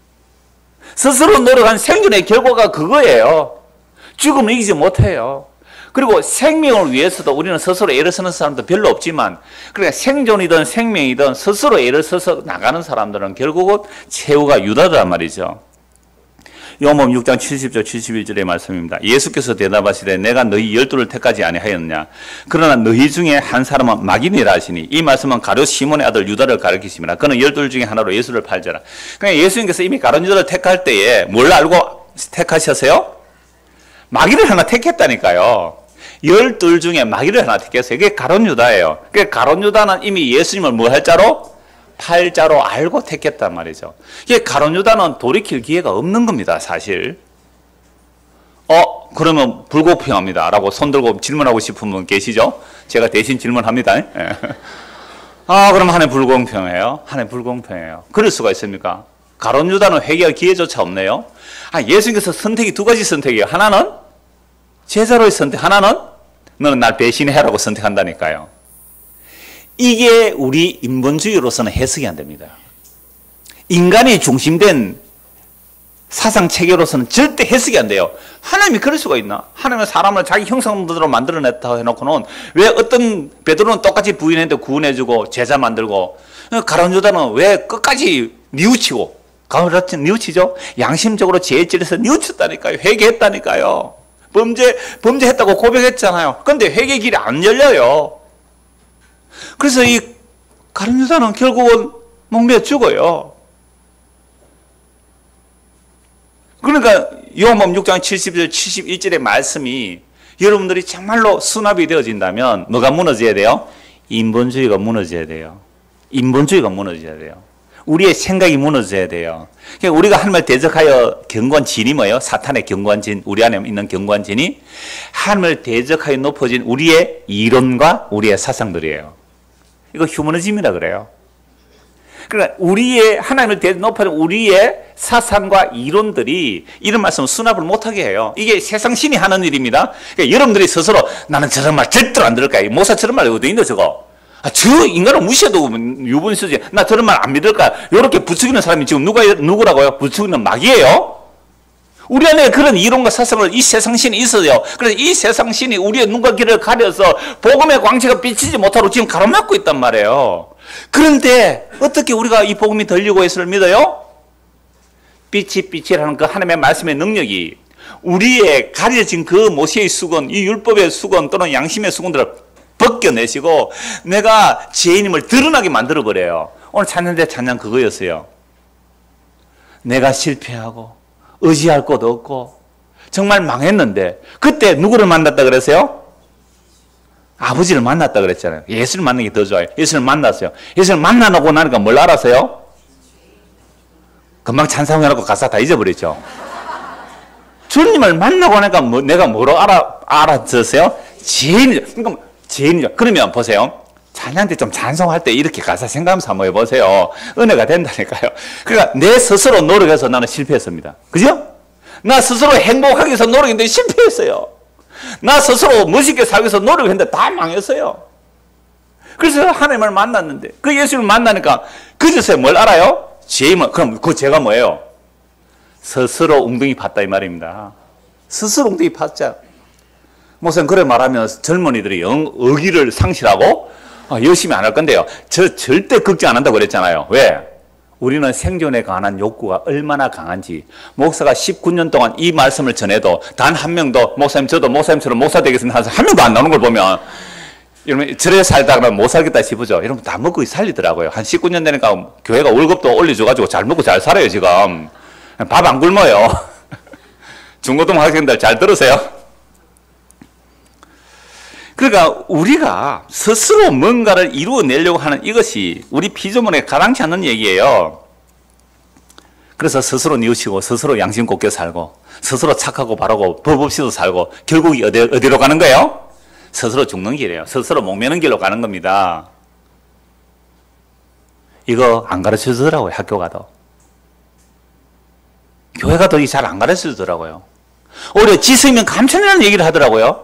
스스로 노력한 생존의 결과가 그거예요. 죽음을 이기지 못해요. 그리고 생명을 위해서도 우리는 스스로 애를 쓰는 사람도 별로 없지만, 그러니까 생존이든 생명이든 스스로 애를 써서 나가는 사람들은 결국은 최후가 유다란 말이죠. 요한복음 육 장 칠십 절 칠십일 절의 말씀입니다. 예수께서 대답하시되 내가 너희 열두를 택하지 아니하였느냐. 그러나 너희 중에 한 사람은 마귀니라 하시니, 이 말씀은 가룟 시몬의 아들 유다를 가리키십니다. 그는 열둘 중에 하나로 예수를 팔자라. 그러니까 예수님께서 이미 가룟 유다를 택할 때에 뭘 알고 택하셨어요? 마귀를 하나 택했다니까요. 열둘 중에 마귀를 하나 택했어요. 이게 가룟 유다예요. 그러니까 가룟 유다는 이미 예수님을 뭐 할 자로? 팔자로 알고 택했단 말이죠. 이게 가룟 유다는 돌이킬 기회가 없는 겁니다, 사실. 어, 그러면 불공평합니다 라고 손들고 질문하고 싶은 분 계시죠? 제가 대신 질문합니다. 예. 아, 그럼 하나님 불공평해요? 하나님 불공평해요. 그럴 수가 있습니까? 가룟 유다는 회개할 기회조차 없네요. 아, 예수님께서 선택이 두 가지 선택이에요. 하나는 제자로의 선택, 하나는 너는 날 배신해라고 선택한다니까요. 이게 우리 인본주의로서는 해석이 안 됩니다. 인간이 중심된 사상 체계로서는 절대 해석이 안 돼요. 하나님이 그럴 수가 있나? 하나님은 사람을 자기 형상대로 만들어냈다 해놓고는 왜 어떤 베드로는 똑같이 부인했는데 구원해주고 제자 만들고, 가룟 유다는 왜 끝까지 뉘우치고 그렇지, 뉘우치죠? 양심적으로 죄질에서 뉘우쳤다니까요. 회개했다니까요. 범죄, 범죄했다고 고백했잖아요. 근데 회개 길이 안 열려요. 그래서 이 가룟 유다는 결국은 목매어 죽어요. 그러니까 요한복음 육 장 칠십 절 칠십일 절의 말씀이 여러분들이 정말로 수납이 되어진다면 뭐가 무너져야 돼요? 인본주의가 무너져야 돼요. 인본주의가 무너져야 돼요. 우리의 생각이 무너져야 돼요. 그러니까 우리가 하나님을 대적하여 견고한 진이 뭐예요? 사탄의 견고한 진, 우리 안에 있는 견고한 진이 하나님을 대적하여 높아진 우리의 이론과 우리의 사상들이에요. 이거 휴머니즘이라 그래요. 그러니까 우리의 하나님을 대적 높아진 우리의 사상과 이론들이 이런 말씀을 수납을 못하게 해요. 이게 세상 신이 하는 일입니다. 그러니까 여러분들이 스스로 나는 저런 말 절대로 안 들을 거야. 목사 저런 말 어디 있노 저거? 아, 저 인간을 무시해도 유분이 쓰지. 나 저런 말 안 믿을까? 이렇게 부추기는 사람이 지금 누가, 누구라고요? 부추기는 마귀예요? 우리 안에 그런 이론과 사상을 이 세상신이 있어요. 그래서 이 세상신이 우리의 눈과 귀를 가려서 복음의 광채가 비치지 못하도록 지금 가로막고 있단 말이에요. 그런데 어떻게 우리가 이 복음이 들리고 예수를 믿어요? 빛이 빛이라는 그 하나님의 말씀의 능력이 우리의 가려진 그 모세의 수건, 이 율법의 수건 또는 양심의 수건들을 벗겨내시고 내가 죄인임을 드러나게 만들어버려요. 오늘 찬양대 찬양 그거였어요. 내가 실패하고 의지할 곳 없고 정말 망했는데 그때 누구를 만났다 그랬어요? 아버지를 만났다 그랬잖아요. 예수를 만나는 게 더 좋아요. 예수를 만났어요. 예수를 만나고 나니까 뭘 알았어요? 금방 찬송해놓고 가사 다 잊어버렸죠. 주님을 만나고 나니까 뭐, 내가 뭐로 알아, 알아들었어요? 죄인이죠. 그러니까 죄인이죠. 그러면 보세요. 찬양 때 좀 찬송할 때 이렇게 가사 생각하면서 한번 해보세요. 은혜가 된다니까요. 그러니까 내 스스로 노력해서 나는 실패했습니다. 그죠? 나 스스로 행복하기 위해서 노력했는데 실패했어요. 나 스스로 멋있게 살기 위해서 노력했는데 다 망했어요. 그래서 하나님을 만났는데 그 예수를 만나니까 그제서야 뭘 알아요? 죄임을. 그럼 그 죄가 뭐예요? 스스로 웅덩이 팠다 이 말입니다. 스스로 웅덩이 팠자. 목사님 그래 말하면 젊은이들이 영, 의기를 상실하고 아, 열심히 안 할 건데요. 저 절대 걱정 안 한다고 그랬잖아요. 왜? 우리는 생존에 관한 욕구가 얼마나 강한지 목사가 십구 년 동안 이 말씀을 전해도 단 한 명도 목사님 저도 목사님처럼 목사 되겠습니다 하면서 한 명도 안 나오는 걸 보면 여러분 저래 살다가 못 살겠다 싶으죠. 여러분 다 먹고 살리더라고요. 한 십구 년 되니까 교회가 월급도 올려줘가지고 잘 먹고 잘 살아요 지금. 밥 안 굶어요. 중고등 학생들 잘 들으세요. 그러니까 우리가 스스로 뭔가를 이루어내려고 하는 이것이 우리 피조물에 가당치 않는 얘기예요. 그래서 스스로 뉘우치고 스스로 양심 곱게 살고 스스로 착하고 바르고 법 없이도 살고 결국 어디, 어디로 가는 거예요? 스스로 죽는 길이에요. 스스로 목매는 길로 가는 겁니다. 이거 안 가르쳐 주더라고요. 학교 가도. 교회 가도 잘 안 가르쳐 주더라고요. 오히려 지성이면 감천이라는 얘기를 하더라고요.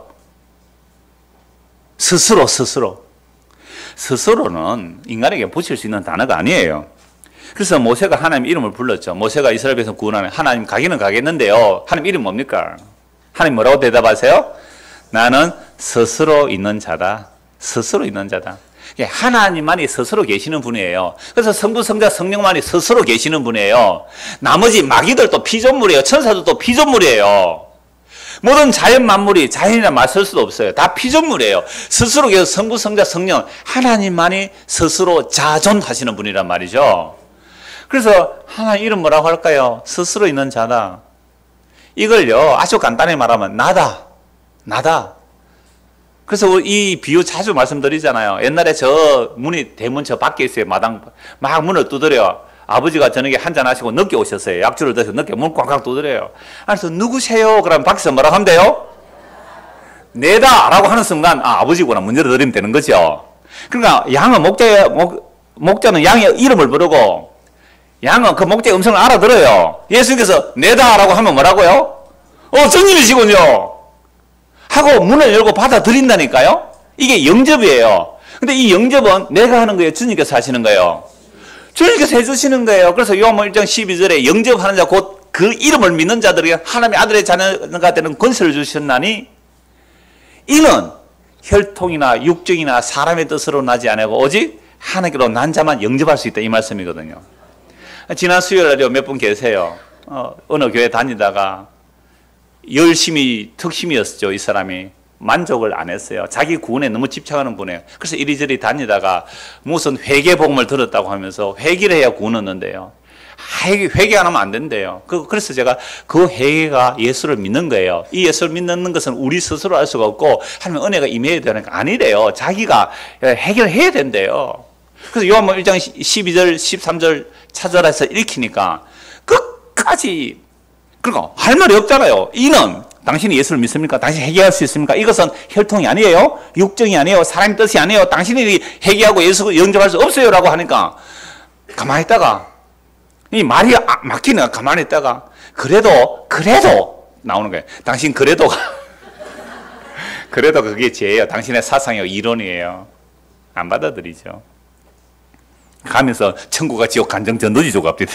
스스로 스스로 스스로는 인간에게 붙일 수 있는 단어가 아니에요. 그래서 모세가 하나님 이름을 불렀죠. 모세가 이스라엘 백성 구원하는 하나님 가기는 가겠는데요. 하나님 이름 뭡니까? 하나님 뭐라고 대답하세요? 나는 스스로 있는 자다. 스스로 있는 자다. 하나님만이 스스로 계시는 분이에요. 그래서 성부, 성자, 성령만이 스스로 계시는 분이에요. 나머지 마귀들도 피조물이에요. 천사들도 피조물이에요. 모든 자연 만물이 자연이라 맞설 수도 없어요. 다 피조물이에요. 스스로 계속 성부, 성자, 성령 하나님만이 스스로 자존하시는 분이란 말이죠. 그래서 하나님 이름 뭐라고 할까요? 스스로 있는 자다. 이걸요 아주 간단히 말하면 나다. 나다. 그래서 이 비유 자주 말씀드리잖아요. 옛날에 저 문이 대문 저 밖에 있어요. 마당 막 문을 두드려요. 아버지가 저녁에 한잔 하시고 늦게 오셨어요. 약주를 드셔서 늦게 문 꽝꽝 두드려요. 그래서 누구세요? 그러면 밖에서 뭐라고 하면 돼요? 내다 라고 하는 순간 아, 아버지구나 문 열어드리면 되는 거죠. 그러니까 양은 목자, 목, 목자는 양의 이름을 부르고 양은 그 목자의 음성을 알아들어요. 예수님께서 내다 라고 하면 뭐라고요? 어 주님이시군요 하고 문을 열고 받아들인다니까요. 이게 영접이에요. 근데 이 영접은 내가 하는 거예요? 주님께서 하시는 거예요? 주님께서 해주시는 거예요. 그래서 요한복음 일 장 십이 절에 영접하는 자 곧 그 이름을 믿는 자들에게 하나님의 아들의 자녀가 되는 권세를 주셨나니 이는 혈통이나 육정이나 사람의 뜻으로 나지 아니하고 오직 하나님께로 난 자만 영접할 수 있다 이 말씀이거든요. 지난 수요일날요 몇 분 계세요. 어, 어느 교회 다니다가 열심히 특심이었죠. 이 사람이 만족을 안 했어요. 자기 구원에 너무 집착하는 분이에요. 그래서 이리저리 다니다가 무슨 회개 복음을 들었다고 하면서 회개를 해야 구원 얻는데요. 회개, 회개 안 하면 안 된대요. 그, 그래서 제가 그 회개가 예수를 믿는 거예요. 이 예수를 믿는 것은 우리 스스로 알 수가 없고 하나님 은혜가 임해야 되는 거 아니래요. 자기가 해결해야 된대요. 그래서 요한복음 일 장 십이 절 십삼 절 차절해서 읽히니까 끝까지 그러니까 할 말이 없잖아요. 이는 당신이 예수를 믿습니까? 당신이 회개할 수 있습니까? 이것은 혈통이 아니에요. 육정이 아니에요. 사람의 뜻이 아니에요. 당신이 회개하고 예수 영접할 수 없어요. 라고 하니까 가만히 있다가 이 말이 막히니까 가만히 있다가 그래도 그래도 나오는 거예요. 당신 그래도가 그래도 그게 죄예요. 당신의 사상이요 이론이에요. 안 받아들이죠. 가면서 천국과 지옥 간정 전도지 조갑니다.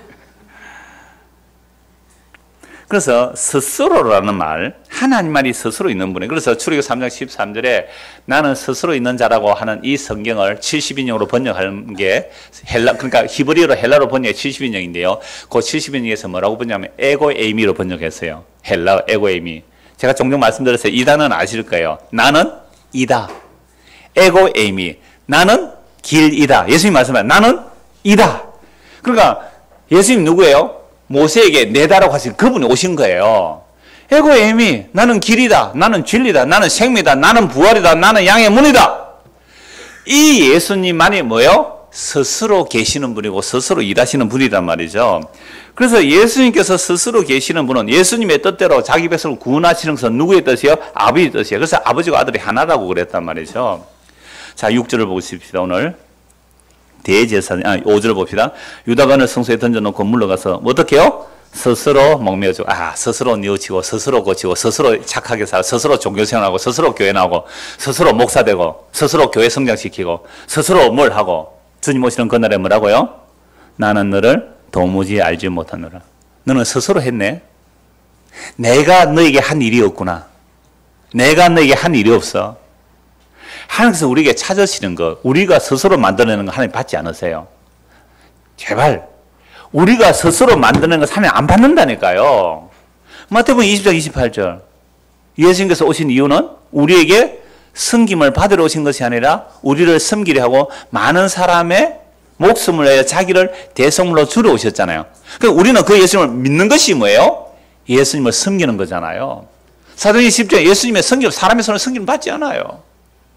그래서 스스로라는 말, 하나님 말이 스스로 있는 분이에요. 그래서 출애굽 삼 장 십삼 절에 나는 스스로 있는 자라고 하는 이 성경을 칠십 인용으로 번역하는 게 헬라, 그러니까 히브리어로 헬라로 번역해 칠십 인용인데요. 그 칠십 인용에서 뭐라고 번역하면 에고 에이미로 번역했어요. 헬라 에고 에이미. 제가 종종 말씀드렸어요. 이 단어는 아실 거예요. 나는 이다. 에고 에이미. 나는 길이다. 예수님 말씀하세요. 나는 이다. 그러니까 예수님 누구예요? 모세에게 내다라고 하신 그분이 오신 거예요. 에고 에이미, 나는 길이다, 나는 진리다, 나는 생미다, 나는 부활이다, 나는 양의 문이다. 이 예수님만이 뭐예요? 스스로 계시는 분이고 스스로 일하시는 분이란 말이죠. 그래서 예수님께서 스스로 계시는 분은 예수님의 뜻대로 자기 백성을 구원하시는 것은 누구의 뜻이요? 아버지의 뜻이에요. 그래서 아버지와 아들이 하나라고 그랬단 말이죠. 자, 육 절을 보십시다. 오늘 대제사장, 아, 오 절 봅시다. 유다가 을 성소에 던져놓고 물러가서 뭐 어떻게 해요? 스스로 목매어주고, 아, 스스로 뉘우치고, 스스로 고치고, 스스로 착하게 살고, 스스로 종교생활하고, 스스로 교회 나오고, 스스로 목사되고, 스스로 교회 성장시키고, 스스로 뭘 하고, 주님 오시는 그날에 뭐라고요? 나는 너를 도무지 알지 못하노라. 너는 스스로 했네? 내가 너에게 한 일이 없구나. 내가 너에게 한 일이 없어. 하나님께서 우리에게 찾으시는 것, 우리가 스스로 만들어내는 거 하나님 받지 않으세요? 제발 우리가 스스로 만드는 것 하나님 안 받는다니까요. 마태복음 이십 장 이십팔 절 예수님께서 오신 이유는 우리에게 섬김을 받으러 오신 것이 아니라 우리를 섬기려 하고 많은 사람의 목숨을 내어 자기를 대성물로 주러 오셨잖아요. 그러니까 우리는 그 예수님을 믿는 것이 뭐예요? 예수님을 섬기는 거잖아요. 사도행전 십 장에 예수님의 섬김, 사람의 손을 섬김 받지 않아요.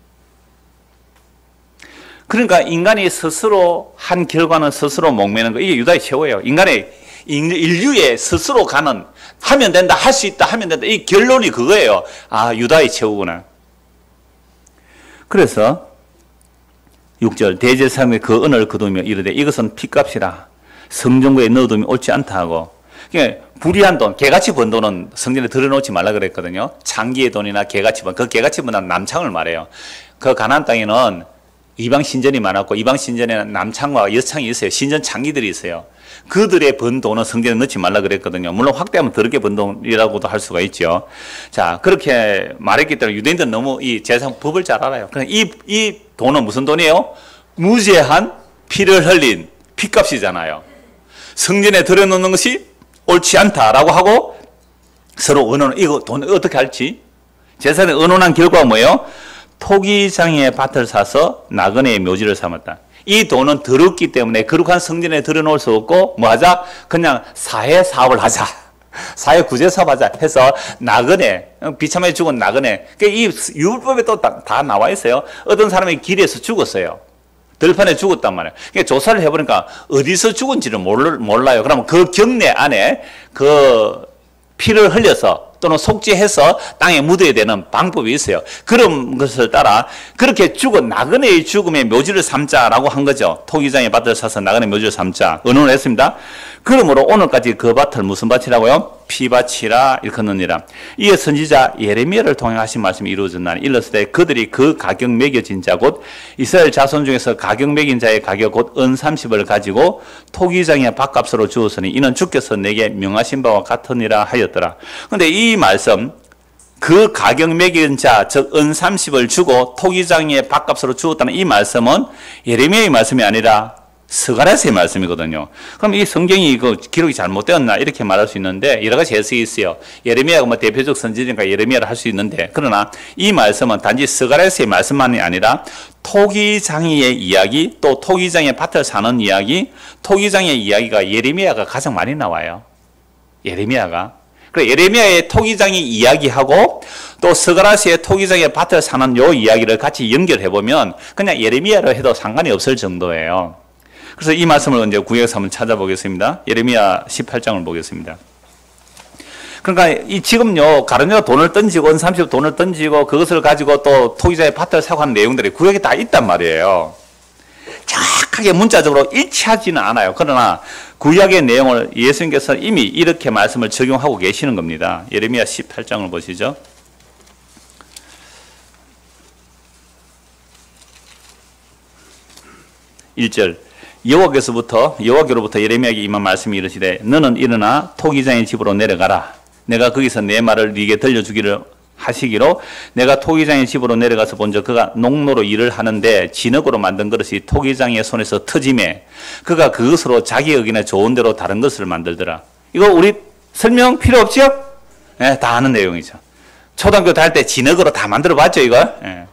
그러니까 인간이 스스로 한 결과는 스스로 목매는 거, 이게 유다의 최후예요. 인간의 인류의 스스로 가는, 하면 된다, 할 수 있다, 하면 된다, 이 결론이 그거예요. 아, 유다의 최후구나. 그래서 육 절 대제사장의 그 은을 거두며 이르되 이것은 핏값이라 성전구에 넣어두면 옳지 않다 하고, 그러니까 불의한 돈, 개같이 번 돈은 성전에 들여놓지 말라 그랬거든요. 장기의 돈이나 개같이 번, 그 개같이 번은 남창을 말해요. 그 가나안 땅에는 이방 신전이 많았고 이방 신전에는 남창과 여창이 있어요. 신전 창기들이 있어요. 그들의 번 돈은 성전에 넣지 말라 그랬거든요. 물론 확대하면 더럽게 번 돈이라고도 할 수가 있죠. 자, 그렇게 말했기 때문에 유대인들은 너무 이 제사장 법을 잘 알아요. 그러니까 이, 이 돈은 무슨 돈이에요? 무죄한 피를 흘린 핏값이잖아요. 성전에 들여놓는 것이 옳지 않다라고 하고 서로 의논, 이거 돈 어떻게 할지. 제사장이 의논한 결과가 뭐예요? 토기장의 밭을 사서 나그네의 묘지를 삼았다. 이 돈은 더럽기 때문에 거룩한 성전에 들여놓을 수 없고 뭐 하자? 그냥 사회 사업을 하자. 사회 구제 사업 하자 해서 나그네, 비참하게 죽은 나그네. 이 율법에 또 다 나와 있어요. 어떤 사람이 길에서 죽었어요. 들판에 죽었단 말이에요. 그러니까 조사를 해보니까 어디서 죽은지를 몰라요. 그러면 그 경내 안에 그 피를 흘려서 또는 속죄해서 땅에 묻어야 되는 방법이 있어요. 그런 것을 따라 그렇게 죽은 나그네의 죽음에 묘지를 삼자라고 한 거죠. 토기장의 밭을 사서 나그네 묘지를 삼자. 의논을 했습니다. 그러므로 오늘까지 그 밭을 무슨 밭이라고요? 피밭이라 일컫느니라. 이에 선지자 예레미야를 통해 하신 말씀이 이루어졌나니 일렀을 때 그들이 그 가격 매겨진 자 곧 이스라엘 자손 중에서 가격 매긴 자의 가격 곧 은 삼십을 가지고 토기장의 밭값으로 주었으니 이는 주께서 내게 명하신 바와 같으니라 하였더라. 그런데 이 말씀, 그 가격 매긴 자, 즉 은 삼십을 주고 토기장의 밭값으로 주었다는 이 말씀은 예레미야의 말씀이 아니라 스가랴서의 말씀이거든요. 그럼 이 성경이 그 기록이 잘못되었나 이렇게 말할 수 있는데 여러 가지 해석이 있어요. 예레미야가 뭐 대표적 선지자니까 예레미야를 할 수 있는데 그러나 이 말씀은 단지 스가랴서의 말씀만이 아니라 토기장이의 이야기 또 토기장의 밭을 사는 이야기 토기장의 이야기가 예레미야가 가장 많이 나와요. 예레미야가. 그래 예레미야의 토기장이 이야기하고 또 스가랴서의 토기장의 밭을 사는 요 이야기를 같이 연결해 보면 그냥 예레미야로 해도 상관이 없을 정도예요. 그래서 이 말씀을 이제 구약에서 한번 찾아보겠습니다. 예레미야 십팔 장을 보겠습니다. 그러니까 이 지금요 가룟유다가 돈을 던지고 은삼십 돈을 던지고 그것을 가지고 또 토기장의 밭을 사고 하는 내용들이 구약에 다 있단 말이에요. 정확하게 문자적으로 일치하지는 않아요. 그러나 구약의 내용을 예수님께서 이미 이렇게 말씀을 적용하고 계시는 겁니다. 예레미야 십팔 장을 보시죠. 일 절 여호와께서부터 여호와께로부터 예레미야에게 임한 말씀이 이르시되 너는 일어나 토기장의 집으로 내려가라. 내가 거기서 내 말을 네게 들려주기를 하시기로 내가 토기장의 집으로 내려가서 본즉 그가 농로로 일을 하는데 진흙으로 만든 그릇이 토기장의 손에서 터짐에 그가 그것으로 자기 의견에 좋은 대로 다른 것을 만들더라. 이거 우리 설명 필요 없죠? 네, 다 아는 내용이죠. 초등학교 다닐 때 진흙으로 다 만들어 봤죠 이거? 네.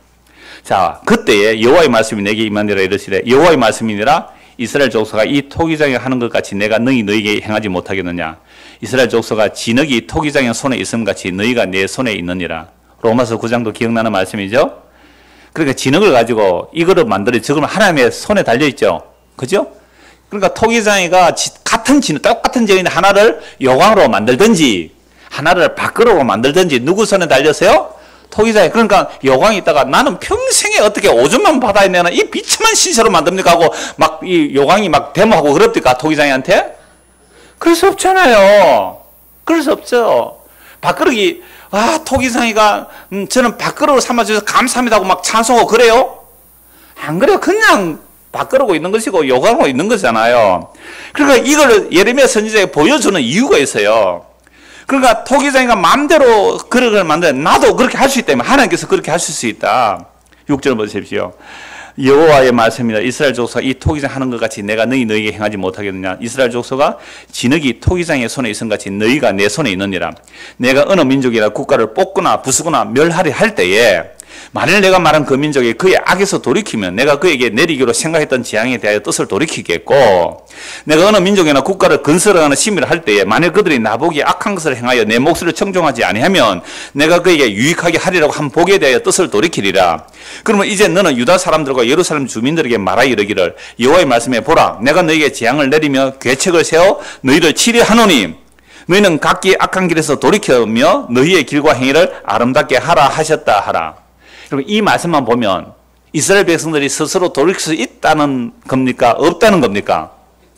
자 그때에 여호와의 말씀이 내게 임하니라 이르시되 여호와의 말씀이니라 이스라엘 족속아 이 토기장에 하는 것 같이 내가 너희 너희에게 행하지 못하겠느냐. 이스라엘 족속아 진흙이 토기장의 손에 있음 같이 너희가 내 손에 있느니라. 로마서 구 장도 기억나는 말씀이죠. 그러니까 진흙을 가지고 이거를 만들어 지금 하나님의 손에 달려있죠. 그죠? 그러니까 토기장이가 같은 진흙 똑같은 진흙 하나를 요강으로 만들든지 하나를 밥그릇으로 만들든지 누구 손에 달렸어요? 토기장에. 그러니까 요강이 있다가 나는 평생에 어떻게 오줌만 받아야 되나 이 비참한 신세로 만듭니까 하고 막 이 요강이 막 데모하고 그럽니까 토기장이한테? 그럴 수 없잖아요. 그럴 수 없죠. 밥그릇이 아 토기장이가 음, 저는 밥그릇으로 삼아주셔서 감사합니다 하고 막 찬송하고 그래요? 안 그래요. 그냥 밥그릇고 있는 것이고 요강하고 있는 거잖아요. 그러니까 이걸 예레미야 선지자에게 보여주는 이유가 있어요. 그러니까 토기장이가 마음대로 그릇을 만들어 나도 그렇게 할 수 있다면 하나님께서 그렇게 하실 수 있다. 육 절 보십시오. 여호와의 말씀이다. 이스라엘 족속아 이 토기장 하는 것 같이 내가 너희 너희에게 행하지 못하겠느냐. 이스라엘 족속아 진흙이 토기장의 손에 있음 같이 너희가 내 손에 있느니라. 내가 어느 민족이나 국가를 뽑거나 부수거나 멸하리 할 때에 만일 내가 말한 그 민족이 그의 악에서 돌이키면 내가 그에게 내리기로 생각했던 재앙에 대하여 뜻을 돌이키겠고 내가 어느 민족이나 국가를 건설하는 심의를 할 때에 만일 그들이 나보기에 악한 것을 행하여 내 목소리를 청종하지 아니하면 내가 그에게 유익하게 하리라고 한 복에 대하여 뜻을 돌이키리라. 그러면 이제 너는 유다 사람들과 예루살렘 주민들에게 말하여 이르기를 여호와의 말씀에 보라 내가 너희에게 재앙을 내리며 괴책을 세워 너희를 치려 하노니 너희는 각기 악한 길에서 돌이켜며 너희의 길과 행위를 아름답게 하라 하셨다 하라. 그럼 이 말씀만 보면 이스라엘 백성들이 스스로 돌이킬 수 있다는 겁니까? 없다는 겁니까?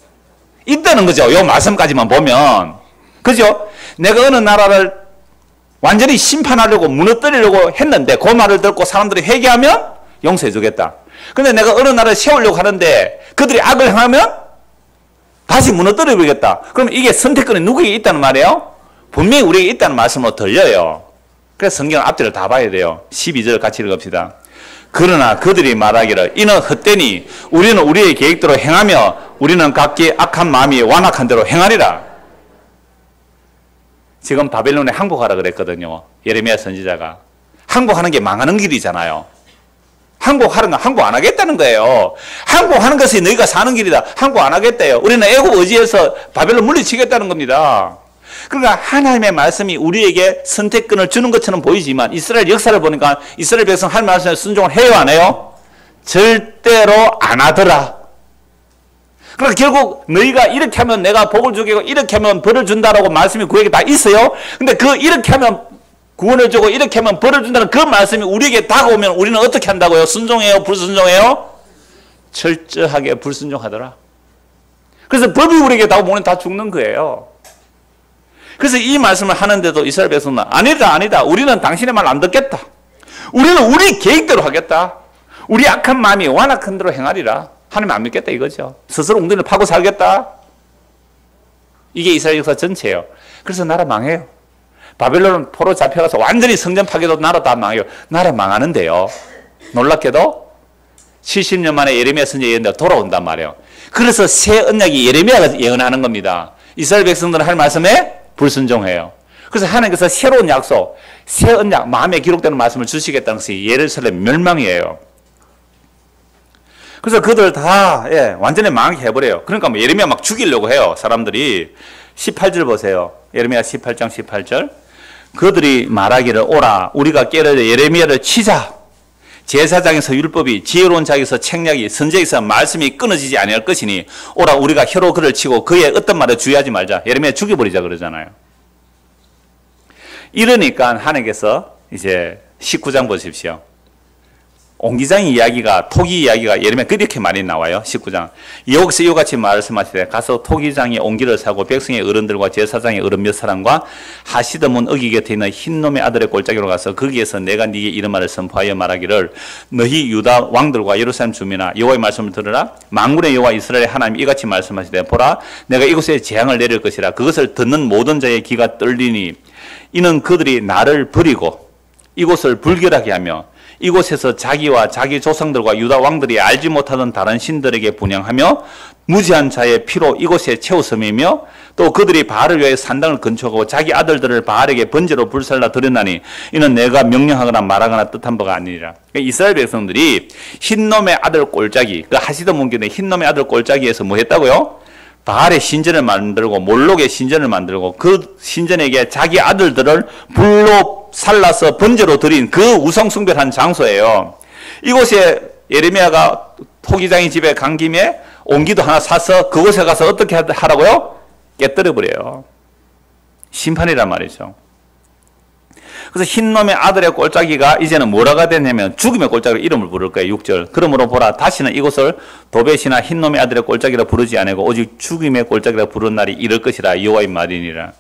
있다는 거죠. 이 말씀까지만 보면. 그죠? 내가 어느 나라를 완전히 심판하려고 무너뜨리려고 했는데 그 말을 듣고 사람들이 회개하면 용서해 주겠다. 근데 내가 어느 나라를 세우려고 하는데 그들이 악을 행하면 다시 무너뜨려 버리겠다. 그럼 이게 선택권이 누구에게 있다는 말이에요? 분명히 우리에게 있다는 말씀으로 들려요. 그래서 성경 앞뒤를 다 봐야 돼요. 십이 절 같이 읽읍시다. 그러나 그들이 말하기를 이는 헛되니 우리는 우리의 계획대로 행하며 우리는 각기 악한 마음이 완악한 대로 행하리라. 지금 바벨론에 항복하라 그랬거든요. 예레미야 선지자가. 항복하는 게 망하는 길이잖아요. 항복하는 건 항복 안 하겠다는 거예요. 항복하는 것이 너희가 사는 길이다. 항복 안 하겠대요. 우리는 애굽 의지에서 바벨론 물리치겠다는 겁니다. 그러니까 하나님의 말씀이 우리에게 선택권을 주는 것처럼 보이지만 이스라엘 역사를 보니까 이스라엘 백성 할 말씀에 순종을 해요 안 해요? 절대로 안 하더라. 그러니까 결국 너희가 이렇게 하면 내가 복을 주겠고 이렇게 하면 벌을 준다라고 말씀이 구약에 다 있어요. 근데 그 이렇게 하면 구원을 주고 이렇게 하면 벌을 준다는 그 말씀이 우리에게 다가오면 우리는 어떻게 한다고요? 순종해요? 불순종해요? 철저하게 불순종하더라. 그래서 법이 우리에게 다가오면 다 죽는 거예요. 그래서 이 말씀을 하는데도 이스라엘 백성은 아니다 아니다 우리는 당신의 말 안 듣겠다. 우리는 우리 계획대로 하겠다. 우리 악한 마음이 완악한 대로 행하리라. 하나님 안 믿겠다 이거죠. 스스로 웅덩이를 파고 살겠다. 이게 이스라엘 역사 전체예요. 그래서 나라 망해요. 바벨론 포로 잡혀가서 완전히 성전 파괴도 나라 다 망해요. 나라 망하는데요. 놀랍게도 칠십 년 만에 예레미야 선지자 예언대가 돌아온단 말이에요. 그래서 새 언약이 예레미야가 예언하는 겁니다. 이스라엘 백성들은 할 말씀에 불순종해요. 그래서 하나님께서 새로운 약속, 새 언약, 마음에 기록되는 말씀을 주시겠다는 것이 예루살렘 멸망이에요. 그래서 그들 다 예, 완전히 망하게 해버려요. 그러니까 뭐 예레미야 막 죽이려고 해요. 사람들이. 십팔 절 보세요. 예레미야 십팔 장 십팔 절. 그들이 말하기를 오라 우리가 깨려 예레미야를 치자. 제사장에서 율법이 지혜로운 자에게서 책략이 선지자에게서 말씀이 끊어지지 아니할 것이니 오라 우리가 혀로 그를 치고 그의 어떤 말에 주의하지 말자. 예레미야 죽여버리자 그러잖아요. 이러니까 하나님께서 이제 십구 장 보십시오. 옹기장 이야기가 토기 이야기가 예레미야 그렇게 많이 나와요. 십구 장. 여기서 이같이 말씀하시되 가서 토기장이 옹기를 사고 백성의 어른들과 제사장의 어른 몇 사람과 하시드문 어기 곁에 있는 흰놈의 아들의 골짜기로 가서 거기에서 내가 네게 이런 말을 선포하여 말하기를 너희 유다 왕들과 예루살렘 주민아 여호와의 말씀을 들으라. 만군의 여호와 이스라엘의 하나님 이같이 말씀하시되 보라 내가 이곳에 재앙을 내릴 것이라. 그것을 듣는 모든 자의 귀가 떨리니 이는 그들이 나를 버리고 이곳을 불결하게 하며 이곳에서 자기와 자기 조상들과 유다 왕들이 알지 못하던 다른 신들에게 분향하며 무지한 자의 피로 이곳에 채웠음이며 또 그들이 바알을 위하여 산당을 건축하고 자기 아들들을 바알에게 번제로 불살라 드렸나니 이는 내가 명령하거나 말하거나 뜻한 바가 아니니라. 그러니까 이스라엘 백성들이 흰놈의 아들 꼴짜기, 그 하시드 문기의 흰놈의 아들 꼴짜기에서 뭐 했다고요? 바알의 신전을 만들고 몰록의 신전을 만들고 그 신전에게 자기 아들들을 불로 살라서 번제로 드린 그 우상숭배한 장소예요. 이곳에 예레미야가 토기장의 집에 간 김에 옹기도 하나 사서 그곳에 가서 어떻게 하라고요? 깨뜨려 버려요. 심판이란 말이죠. 그래서 흰놈의 아들의 꼴짜기가 이제는 뭐라가 됐냐면 죽음의 꼴짜기로 이름을 부를 거예요. 육 절. 그러므로 보라 다시는 이곳을 도벳이나 흰놈의 아들의 꼴짜기라 부르지 아니고 오직 죽음의 꼴짜기라 부르는 날이 이럴 것이라 여호와의 말이니라.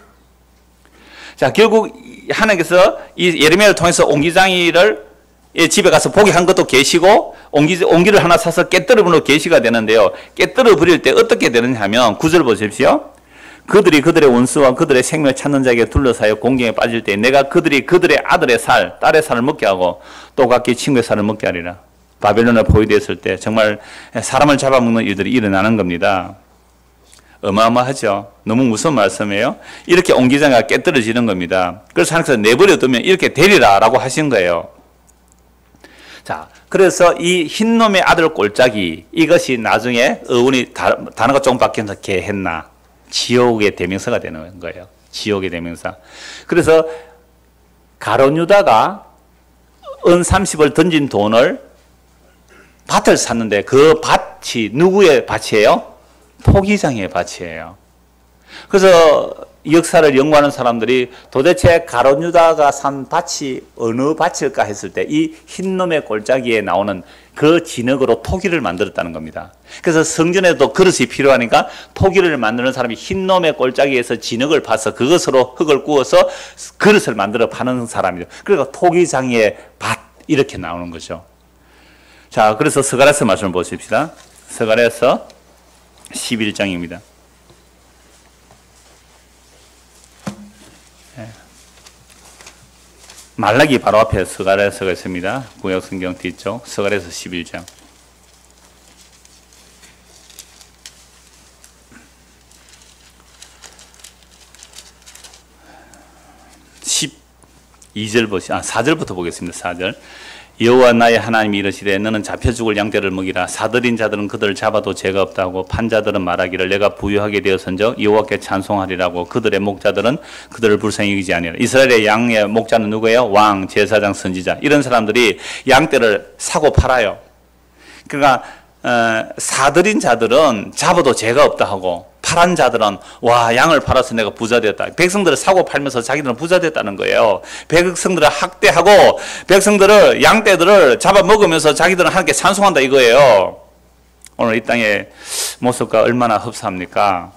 자, 결국 하나님께서 이 예레미야를 통해서 옹기장이를 집에 가서 보게 한 것도 계시고 옹기, 옹기를 하나 사서 깨뜨려 버리는 계시가 되는데요. 깨뜨려 버릴 때 어떻게 되느냐 하면 구 절 보십시오. 그들이 그들의 원수와 그들의 생명을 찾는 자에게 둘러싸여 공경에 빠질 때 내가 그들이 그들의 아들의 살, 딸의 살을 먹게 하고 또 각기 친구의 살을 먹게 하리라. 바벨론에 포위되었을 때 정말 사람을 잡아먹는 일들이 일어나는 겁니다. 어마어마하죠. 너무 무서운 말씀이에요. 이렇게 옹기장이가 깨뜨려지는 겁니다. 그래서 하나님께서 내버려두면 이렇게 되리라 라고 하신 거예요. 자, 그래서 이 흰놈의 아들 꼴짜기 이것이 나중에 어원이 단어가 조금 바뀌면서 개했나 지옥의 대명사가 되는 거예요. 지옥의 대명사. 그래서 가룟 유다가 은 삼십을 던진 돈을 밭을 샀는데 그 밭이 누구의 밭이에요? 토기장의 밭이에요. 그래서 역사를 연구하는 사람들이 도대체 가룟 유다가 산 밭이 어느 밭일까 했을 때 이 흰놈의 골짜기에 나오는 그 진흙으로 토기를 만들었다는 겁니다. 그래서 성전에도 그릇이 필요하니까 토기를 만드는 사람이 흰놈의 골짜기에서 진흙을 파서 그것으로 흙을 구워서 그릇을 만들어 파는 사람이죠. 그러니까 토기장의 밭 이렇게 나오는 거죠. 자, 그래서 스가랴서 말씀을 보십시다. 스가랴서 십일 장입니다. 말라기 바로 앞에 스가랴서가 있습니다. 구약성경 뒤쪽 스가랴서 십일 장. 십이 절 보시, 아, 사 절부터 보겠습니다. 사 절. 여호와 나의 하나님이 이르시되 너는 잡혀 죽을 양떼를 먹이라. 사들인 자들은 그들을 잡아도 죄가 없다고 판자들은 말하기를 내가 부유하게 되었은즉 여호와께 찬송하리라고. 그들의 목자들은 그들을 불쌍히 여기지 아니하라. 이스라엘의 양의 목자는 누구예요? 왕, 제사장, 선지자. 이런 사람들이 양떼를 사고 팔아요. 그러니까 어, 사들인 자들은 잡아도 죄가 없다 하고 팔한 자들은 와 양을 팔아서 내가 부자 되었다. 백성들을 사고 팔면서 자기들은 부자 됐다는 거예요. 백성들을 학대하고 백성들을 양떼들을 잡아먹으면서 자기들은 하나님께 찬송한다 이거예요. 오늘 이 땅의 모습과 얼마나 흡사합니까?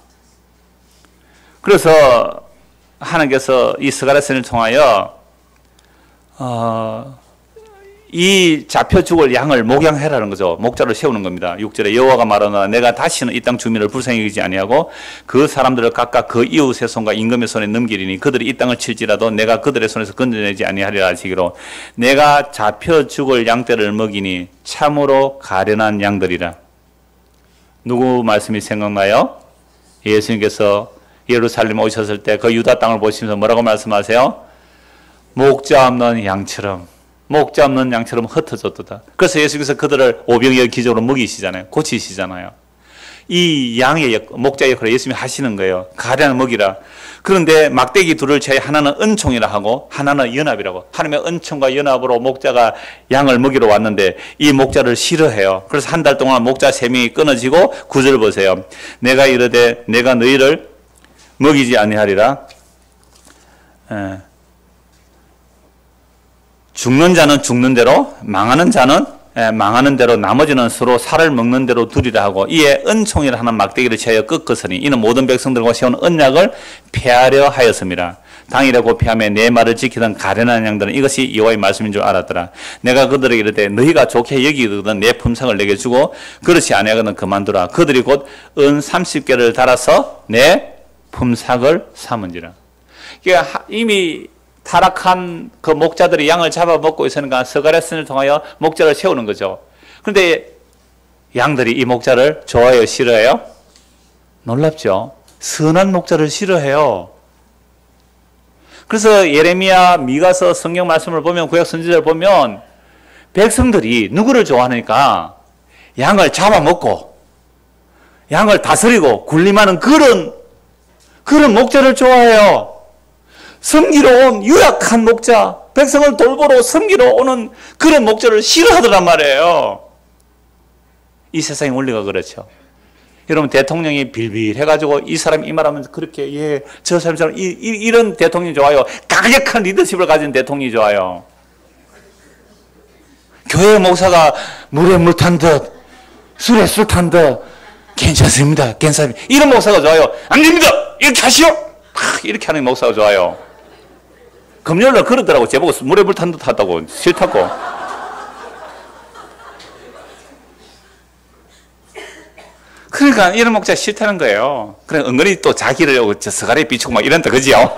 그래서 하나님께서 이 스가랴서를 통하여 어, 이 잡혀 죽을 양을 목양해라는 거죠. 목자를 세우는 겁니다. 육 절에 여호와가 말하노라 내가 다시는 이 땅 주민을 불쌍히 여기지 아니하고 그 사람들을 각각 그 이웃의 손과 임금의 손에 넘기리니 그들이 이 땅을 칠지라도 내가 그들의 손에서 건져내지 아니하리라 하시기로 내가 잡혀 죽을 양떼를 먹이니 참으로 가련한 양들이라. 누구 말씀이 생각나요? 예수님께서 예루살렘 오셨을 때 그 유다 땅을 보시면서 뭐라고 말씀하세요? 목자 없는 양처럼 목자 없는 양처럼 흩어졌다. 그래서 예수께서 그들을 오병이어 기적으로 먹이시잖아요. 고치시잖아요. 이 양의 역, 목자 역할을 예수님이 하시는 거예요. 가련한 먹이라. 그런데 막대기 둘을 제외 하나는 은총이라 하고 하나는 연합이라고. 하나님의 은총과 연합으로 목자가 양을 먹이러 왔는데 이 목자를 싫어해요. 그래서 한 달 동안 목자 세 명이 끊어지고 구 절 보세요. 내가 이르되 내가 너희를 먹이지 아니하리라. 에. 죽는 자는 죽는 대로 망하는 자는 망하는 대로 나머지는 서로 살을 먹는 대로 두리라 하고 이에 은총이라 하는 막대기를 채여 꺾었으니 이는 모든 백성들과 세운 언약을 폐하려 하였습니다. 당일에 폐하며 내 말을 지키던 가련한 양들은 이것이 여호와의 말씀인 줄 알았더라. 내가 그들에게 이르되 너희가 좋게 여기거든 내 품삯을 내게 주고 그렇지 아니하거든 그만두라. 그들이 곧 은 삼십 개를 달아서 내 품삯을 삼은지라. 그러니까 이미 타락한 그 목자들이 양을 잡아먹고 있으니까 스가랴스를 통하여 목자를 세우는 거죠. 그런데 양들이 이 목자를 좋아해요? 싫어해요? 놀랍죠? 선한 목자를 싫어해요. 그래서 예레미야, 미가서 성경 말씀을 보면 구약 선지자를 보면 백성들이 누구를 좋아하니까 양을 잡아먹고 양을 다스리고 군림하는 그런 그런 목자를 좋아해요. 섬기러 온 유약한 목자, 백성을 돌보러 섬기러 오는 그런 목자를 싫어하더란 말이에요. 이 세상의 원리가 그렇죠. 여러분 대통령이 빌빌해가지고 이 사람 이 말하면 그렇게 예, 저 사람처럼 이, 이, 이런 대통령이 좋아요. 강력한 리더십을 가진 대통령이 좋아요. 교회 목사가 물에 물 탄 듯 술에 술 탄 듯 괜찮습니다. 괜찮습니다. 이런 목사가 좋아요. 안 됩니다. 이렇게 하시오. 이렇게 하는 목사가 좋아요. 금요일날 그러더라고. 제보고 물에 물 탄 듯 하다고. 싫다고. 그러니까 이런 목자 싫다는 거예요. 그래 은근히 또 자기를 저 서가리에 비추고 막 이런다 그지요?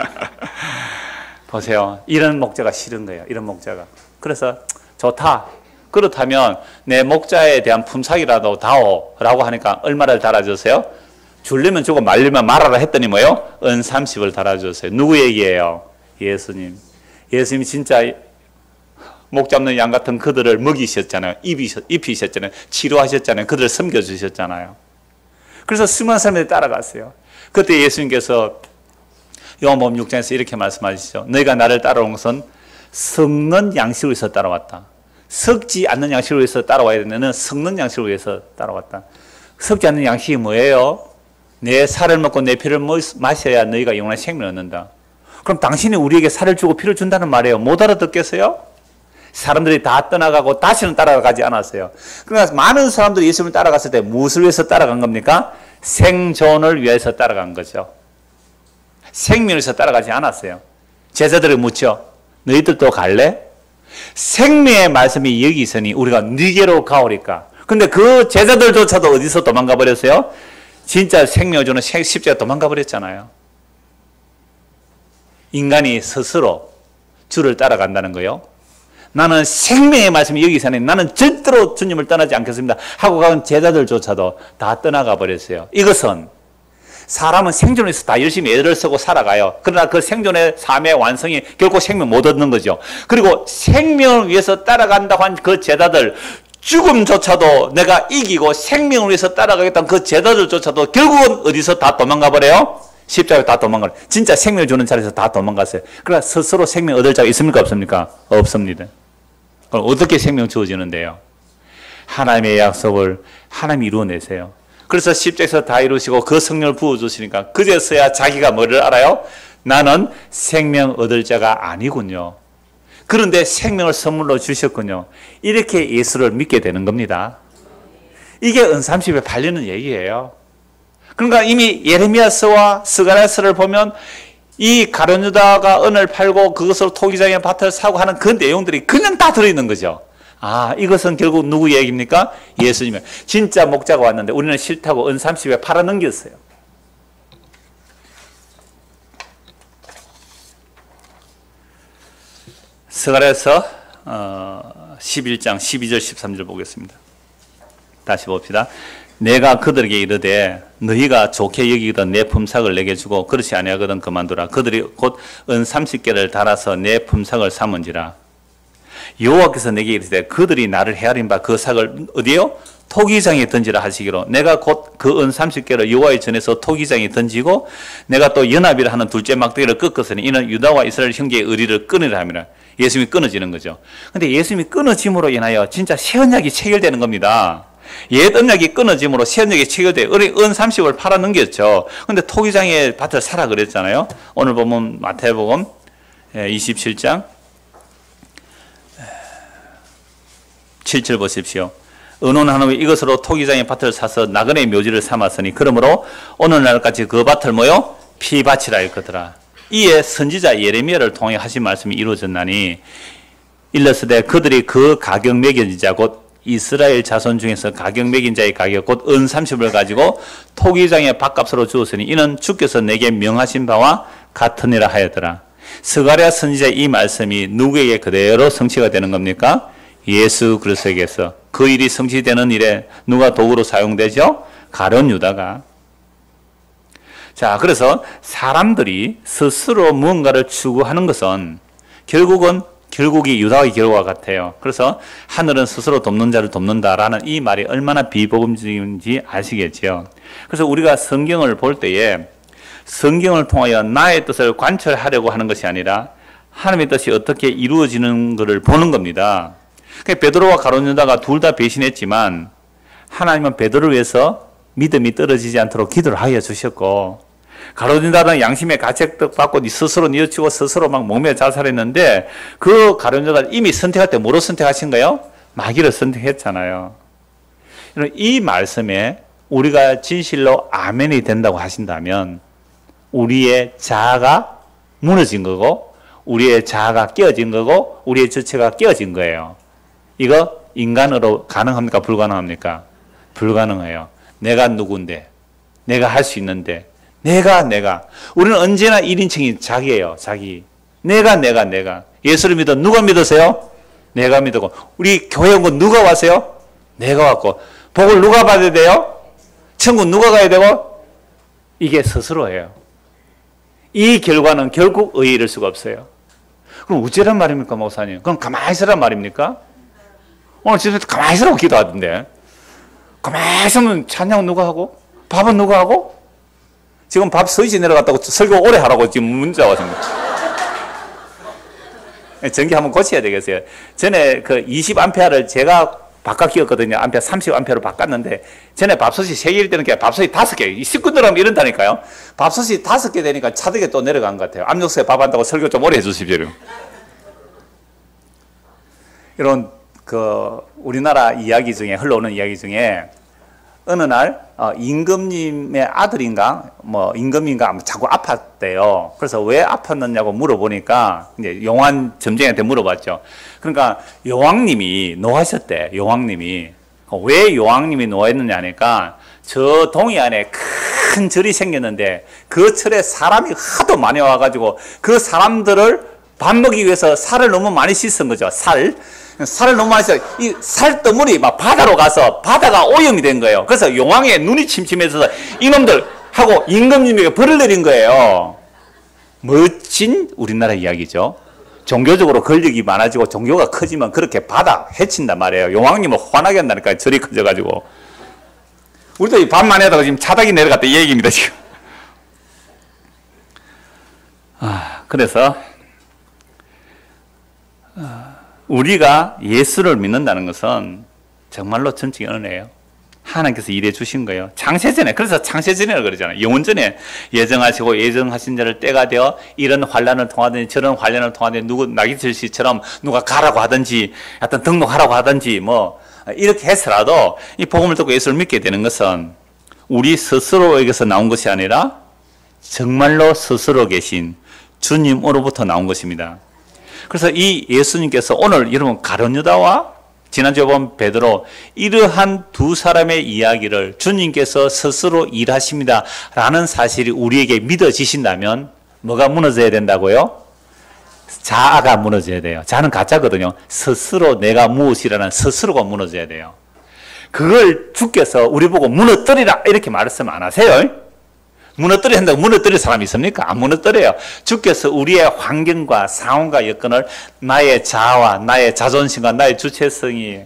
보세요. 이런 목자가 싫은 거예요. 이런 목자가. 그래서 좋다. 그렇다면 내 목자에 대한 품삯이라도 다오라고 하니까 얼마를 달아주세요? 줄리면 주고 말리면 말아라 했더니 뭐요? 은 삼십을 달아주세요. 누구 얘기예요? 예수님. 예수님이 진짜 목 잡는 양 같은 그들을 먹이셨잖아요. 입이셨, 입히셨잖아요. 치료하셨잖아요. 그들을 섬겨주셨잖아요. 그래서 수많은 사람들이 따라갔어요. 그때 예수님께서 요한복음 육 장에서 이렇게 말씀하시죠. 너희가 나를 따라온 것은 썩는 양식을 위해서 따라왔다. 썩지 않는 양식을 위해서 따라와야 되는 썩는 양식을 위해서 따라왔다. 썩지 않는 양식이 뭐예요? 내 살을 먹고 내 피를 마셔야 너희가 영원한 생명을 얻는다. 그럼 당신이 우리에게 살을 주고 피를 준다는 말이에요. 못 알아듣겠어요? 사람들이 다 떠나가고 다시는 따라가지 않았어요. 그러니까 많은 사람들이 예수님을 따라갔을 때 무엇을 위해서 따라간 겁니까? 생존을 위해서 따라간 거죠. 생명을 위해서 따라가지 않았어요. 제자들이 묻죠. 너희들도 갈래? 생명의 말씀이 여기 있으니 우리가 네게로 가오리까. 근데 그 제자들조차도 어디서 도망가 버렸어요? 진짜 생명을 주는 십자가 도망가 버렸잖아요. 인간이 스스로 주를 따라간다는 거요. 나는 생명의 말씀이 여기 있으니 나는 절대로 주님을 떠나지 않겠습니다 하고 간 제자들조차도 다 떠나가 버렸어요. 이것은 사람은 생존에서 다 열심히 애를 쓰고 살아가요. 그러나 그 생존의 삶의 완성이 결국 생명 못 얻는 거죠. 그리고 생명을 위해서 따라간다고 한 그 제자들, 죽음조차도 내가 이기고 생명을 위해서 따라가겠다는 그 제자들조차도 결국은 어디서 다 도망가 버려요? 십자가에 다 도망가요. 진짜 생명을 주는 자리에서 다 도망갔어요. 그러나 스스로 생명 얻을 자가 있습니까? 없습니까? 없습니다. 그럼 어떻게 생명 주어지는데요? 하나님의 약속을 하나님이 이루어내세요. 그래서 십자가에서 다 이루시고 그 성령을 부어주시니까 그제서야 자기가 뭐를 알아요? 나는 생명 얻을 자가 아니군요. 그런데 생명을 선물로 주셨군요. 이렇게 예수를 믿게 되는 겁니다. 이게 은삼십에 팔리는 얘기예요. 그러니까 이미 예레미야서와 스가랴서를 보면 이 가룟 유다가 은을 팔고 그것으로 토기장의 밭을 사고 하는 그 내용들이 그냥 다 들어있는 거죠. 아, 이것은 결국 누구 얘기입니까? 예수님의. 진짜 목자가 왔는데 우리는 싫다고 은 삼십에 팔아 넘겼어요. 스가랴서 어, 십일 장 십이 절 십삼 절 보겠습니다. 다시 봅시다. 내가 그들에게 이르되 너희가 좋게 여기거든 내 품삯을 내게 주고 그렇지 아니하거든 그만두라. 그들이 곧 은 삼십 개를 달아서 내 품삯을 삼은지라. 여호와께서 내게 이르되 그들이 나를 헤아린 바 그 삭을 어디요? 토기장에 던지라 하시기로 내가 곧 그 은 삼십 개를 여호와의 전에서 토기장에 던지고 내가 또 연합이라 하는 둘째 막대기를 꺾었으니 이는 유다와 이스라엘 형제의 의리를 끊으라 함이라. 예수님이 끊어지는 거죠. 근데 예수님이 끊어짐으로 인하여 진짜 새 언약이 체결되는 겁니다. 옛 언약이 끊어짐으로 새 언약이 체결돼. 은 삼십을 팔아 넘겼죠. 근데 토기장의 밭을 사라 그랬잖아요. 오늘 보면 마태복음 이십칠 장 칠 절 보십시오. 의논하는 이것으로 토기장의 밭을 사서 나그네의 묘지를 삼았으니 그러므로 오늘날까지 그 밭을 뭐요? 피밭이라 일거더라. 이에 선지자 예레미야를 통해 하신 말씀이 이루어졌나니 일러스되 그들이 그 가격 매긴 자 곧 이스라엘 자손 중에서 가격 매긴 자의 가격 곧 은 삼십을 가지고 토기장의 밭값으로 주었으니 이는 주께서 내게 명하신 바와 같으니라 하였더라. 스가랴 선지자의 이 말씀이 누구에게 그대로 성취가 되는 겁니까? 예수 그리스도에게서. 그 일이 성취되는 일에 누가 도구로 사용되죠? 가룟 유다가. 자, 그래서 사람들이 스스로 무언가를 추구하는 것은 결국은 결국이 유다의 결과 같아요. 그래서 하늘은 스스로 돕는 자를 돕는다라는 이 말이 얼마나 비복음적인지 아시겠죠. 그래서 우리가 성경을 볼 때에 성경을 통하여 나의 뜻을 관철하려고 하는 것이 아니라 하나님의 뜻이 어떻게 이루어지는 것을 보는 겁니다. 베드로와 가룟 유다가 둘 다 배신했지만 하나님은 베드로를 위해서 믿음이 떨어지지 않도록 기도를 하여 주셨고 가룟 유다는 양심의 가책도 받고 스스로 뉘우치고 스스로 막 목매 자살했는데 그 가룟 유다가 이미 선택할 때 뭐로 선택하신 거예요? 마귀를 선택했잖아요. 이 말씀에 우리가 진실로 아멘이 된다고 하신다면 우리의 자아가 무너진 거고 우리의 자아가 깨어진 거고 우리의 주체가 깨어진 거예요. 이거 인간으로 가능합니까? 불가능합니까? 불가능해요. 내가 누군데? 내가 할 수 있는데? 내가 내가. 우리는 언제나 일 인칭이 자기예요. 자기. 내가 내가 내가. 예수를 믿어 누가 믿으세요? 내가 믿고. 우리 교회 온 거 누가 왔어요? 내가 왔고. 복을 누가 받아야 돼요? 천국 누가 가야 되고? 이게 스스로예요. 이 결과는 결국 의에 이를 수가 없어요. 그럼 어째란 말입니까, 목사님? 그럼 가만히 있으란 말입니까? 오늘 집에서 가만히 있으라고 기도하던데. 가만히 있으면 찬양 누가 하고? 밥은 누가 하고? 지금 밥 서희지 내려갔다고 설교 오래 하라고 지금 문자 왔습니다. 전기 한번 고쳐야 되겠어요. 전에 그 이십 암페어를 제가 바꿔 끼웠거든요. 암페어 삼십 암페어로 바꿨는데 전에 밥솥이 세 개일 때는 밥솥이 다섯 개. 식구들 하면 이런다니까요. 밥솥이 다섯 개 되니까 차득에 또 내려간 것 같아요. 압력솥에 밥 한다고 설교 좀 오래 해주십시오. 이런 그 우리나라 이야기 중에 흘러오는 이야기 중에 어느 날 어, 임금님의 아들인가 뭐 임금인가 자꾸 아팠대요. 그래서 왜 아팠느냐고 물어보니까 이제 용환 점쟁이한테 물어봤죠. 그러니까 여왕님이 노하셨대. 여왕님이 왜 여왕님이 노했느냐 하니까 저 동이 안에 큰 절이 생겼는데 그 절에 사람이 하도 많이 와가지고 그 사람들을 밥 먹기 위해서 살을 너무 많이 씻은 거죠. 살. 살을 너무 많이 씻어. 이 살덩어리 막 바다로 가서 바다가 오염이 된 거예요. 그래서 용왕의 눈이 침침해서 이놈들 하고 임금님에게 벌을 내린 거예요. 멋진 우리나라 이야기죠. 종교적으로 권력이 많아지고 종교가 커지면 그렇게 바다 해친단 말이에요. 용왕님을 화나게 한다니까 절이 커져가지고. 우리도 밥 많이 하다가 지금 차닥이 내려갔다 이 얘기입니다 지금. 아, 그래서 우리가 예수를 믿는다는 것은 정말로 전적인 은혜예요. 하나님께서 일해 주신 거예요. 창세전에, 그래서 창세전이라고 그러잖아요. 영원전에 예정하시고 예정하신 자를 때가 되어 이런 환란을 통하든지 저런 환란을 통하든지 누구 나기철 씨처럼 누가 가라고 하든지 하여튼 등록하라고 하든지 뭐 이렇게 해서라도 이 복음을 듣고 예수를 믿게 되는 것은 우리 스스로에게서 나온 것이 아니라 정말로 스스로 계신 주님으로부터 나온 것입니다. 그래서 이 예수님께서 오늘 여러분 가룟 유다와 지난주에 본 베드로 이러한 두 사람의 이야기를 주님께서 스스로 일하십니다 라는 사실이 우리에게 믿어지신다면 뭐가 무너져야 된다고요? 자아가 무너져야 돼요. 자는 가짜거든요. 스스로 내가 무엇이라는 스스로가 무너져야 돼요. 그걸 주께서 우리 보고 무너뜨리라 이렇게 말씀을 안 하세요. 무너뜨려야 한다고 무너뜨릴 사람이 있습니까? 안 무너뜨려요. 주께서 우리의 환경과 상황과 여건을 나의 자아와 나의 자존심과 나의 주체성이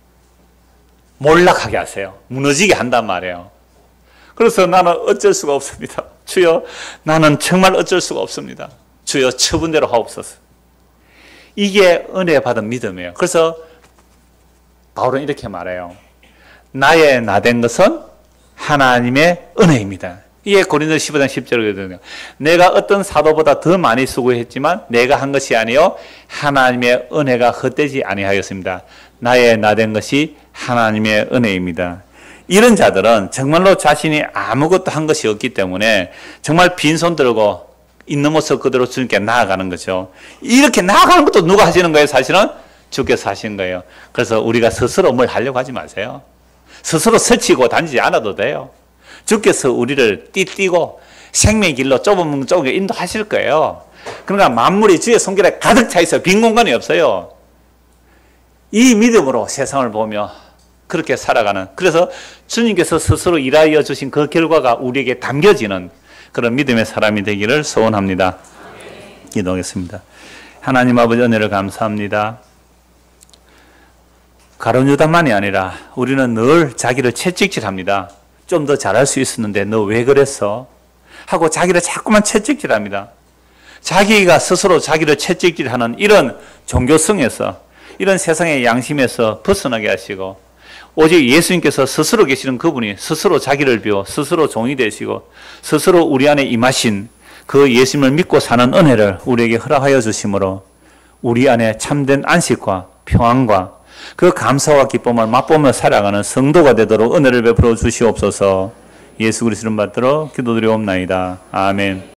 몰락하게 하세요. 무너지게 한단 말이에요. 그래서 나는 어쩔 수가 없습니다. 주여, 나는 정말 어쩔 수가 없습니다. 주여, 처분대로 하옵소서. 이게 은혜 받은 믿음이에요. 그래서 바울은 이렇게 말해요. 나의 나된 것은 하나님의 은혜입니다. 이게 고린도 십오 장 십 절이거든요. 내가 어떤 사도보다 더 많이 수고했지만 내가 한 것이 아니요 하나님의 은혜가 헛되지 아니하였습니다. 나의 나된 것이 하나님의 은혜입니다. 이런 자들은 정말로 자신이 아무것도 한 것이 없기 때문에 정말 빈손 들고 있는 모습 그대로 주님께 나아가는 거죠. 이렇게 나아가는 것도 누가 하시는 거예요? 사실은 주께서 하시는 거예요. 그래서 우리가 스스로 뭘 하려고 하지 마세요. 스스로 설치고 다니지 않아도 돼요. 주께서 우리를 띠띠고 생명의 길로 좁은 쪽에 인도하실 거예요. 그러니까 만물이 주의 손길에 가득 차 있어요. 빈 공간이 없어요. 이 믿음으로 세상을 보며 그렇게 살아가는, 그래서 주님께서 스스로 일하여 주신 그 결과가 우리에게 담겨지는 그런 믿음의 사람이 되기를 소원합니다. 기도하겠습니다. 하나님 아버지 은혜를 감사합니다. 가룟 유다만이 아니라 우리는 늘 자기를 채찍질합니다. 좀 더 잘할 수 있었는데 너 왜 그랬어? 하고 자기를 자꾸만 채찍질합니다. 자기가 스스로 자기를 채찍질하는 이런 종교성에서, 이런 세상의 양심에서 벗어나게 하시고 오직 예수님께서 스스로 계시는 그분이 스스로 자기를 비워 스스로 종이 되시고 스스로 우리 안에 임하신 그 예수님을 믿고 사는 은혜를 우리에게 허락하여 주심으로 우리 안에 참된 안식과 평안과 그 감사와 기쁨을 맛보며 살아가는 성도가 되도록 은혜를 베풀어 주시옵소서. 예수 그리스도를 받들어 기도드리옵나이다. 아멘.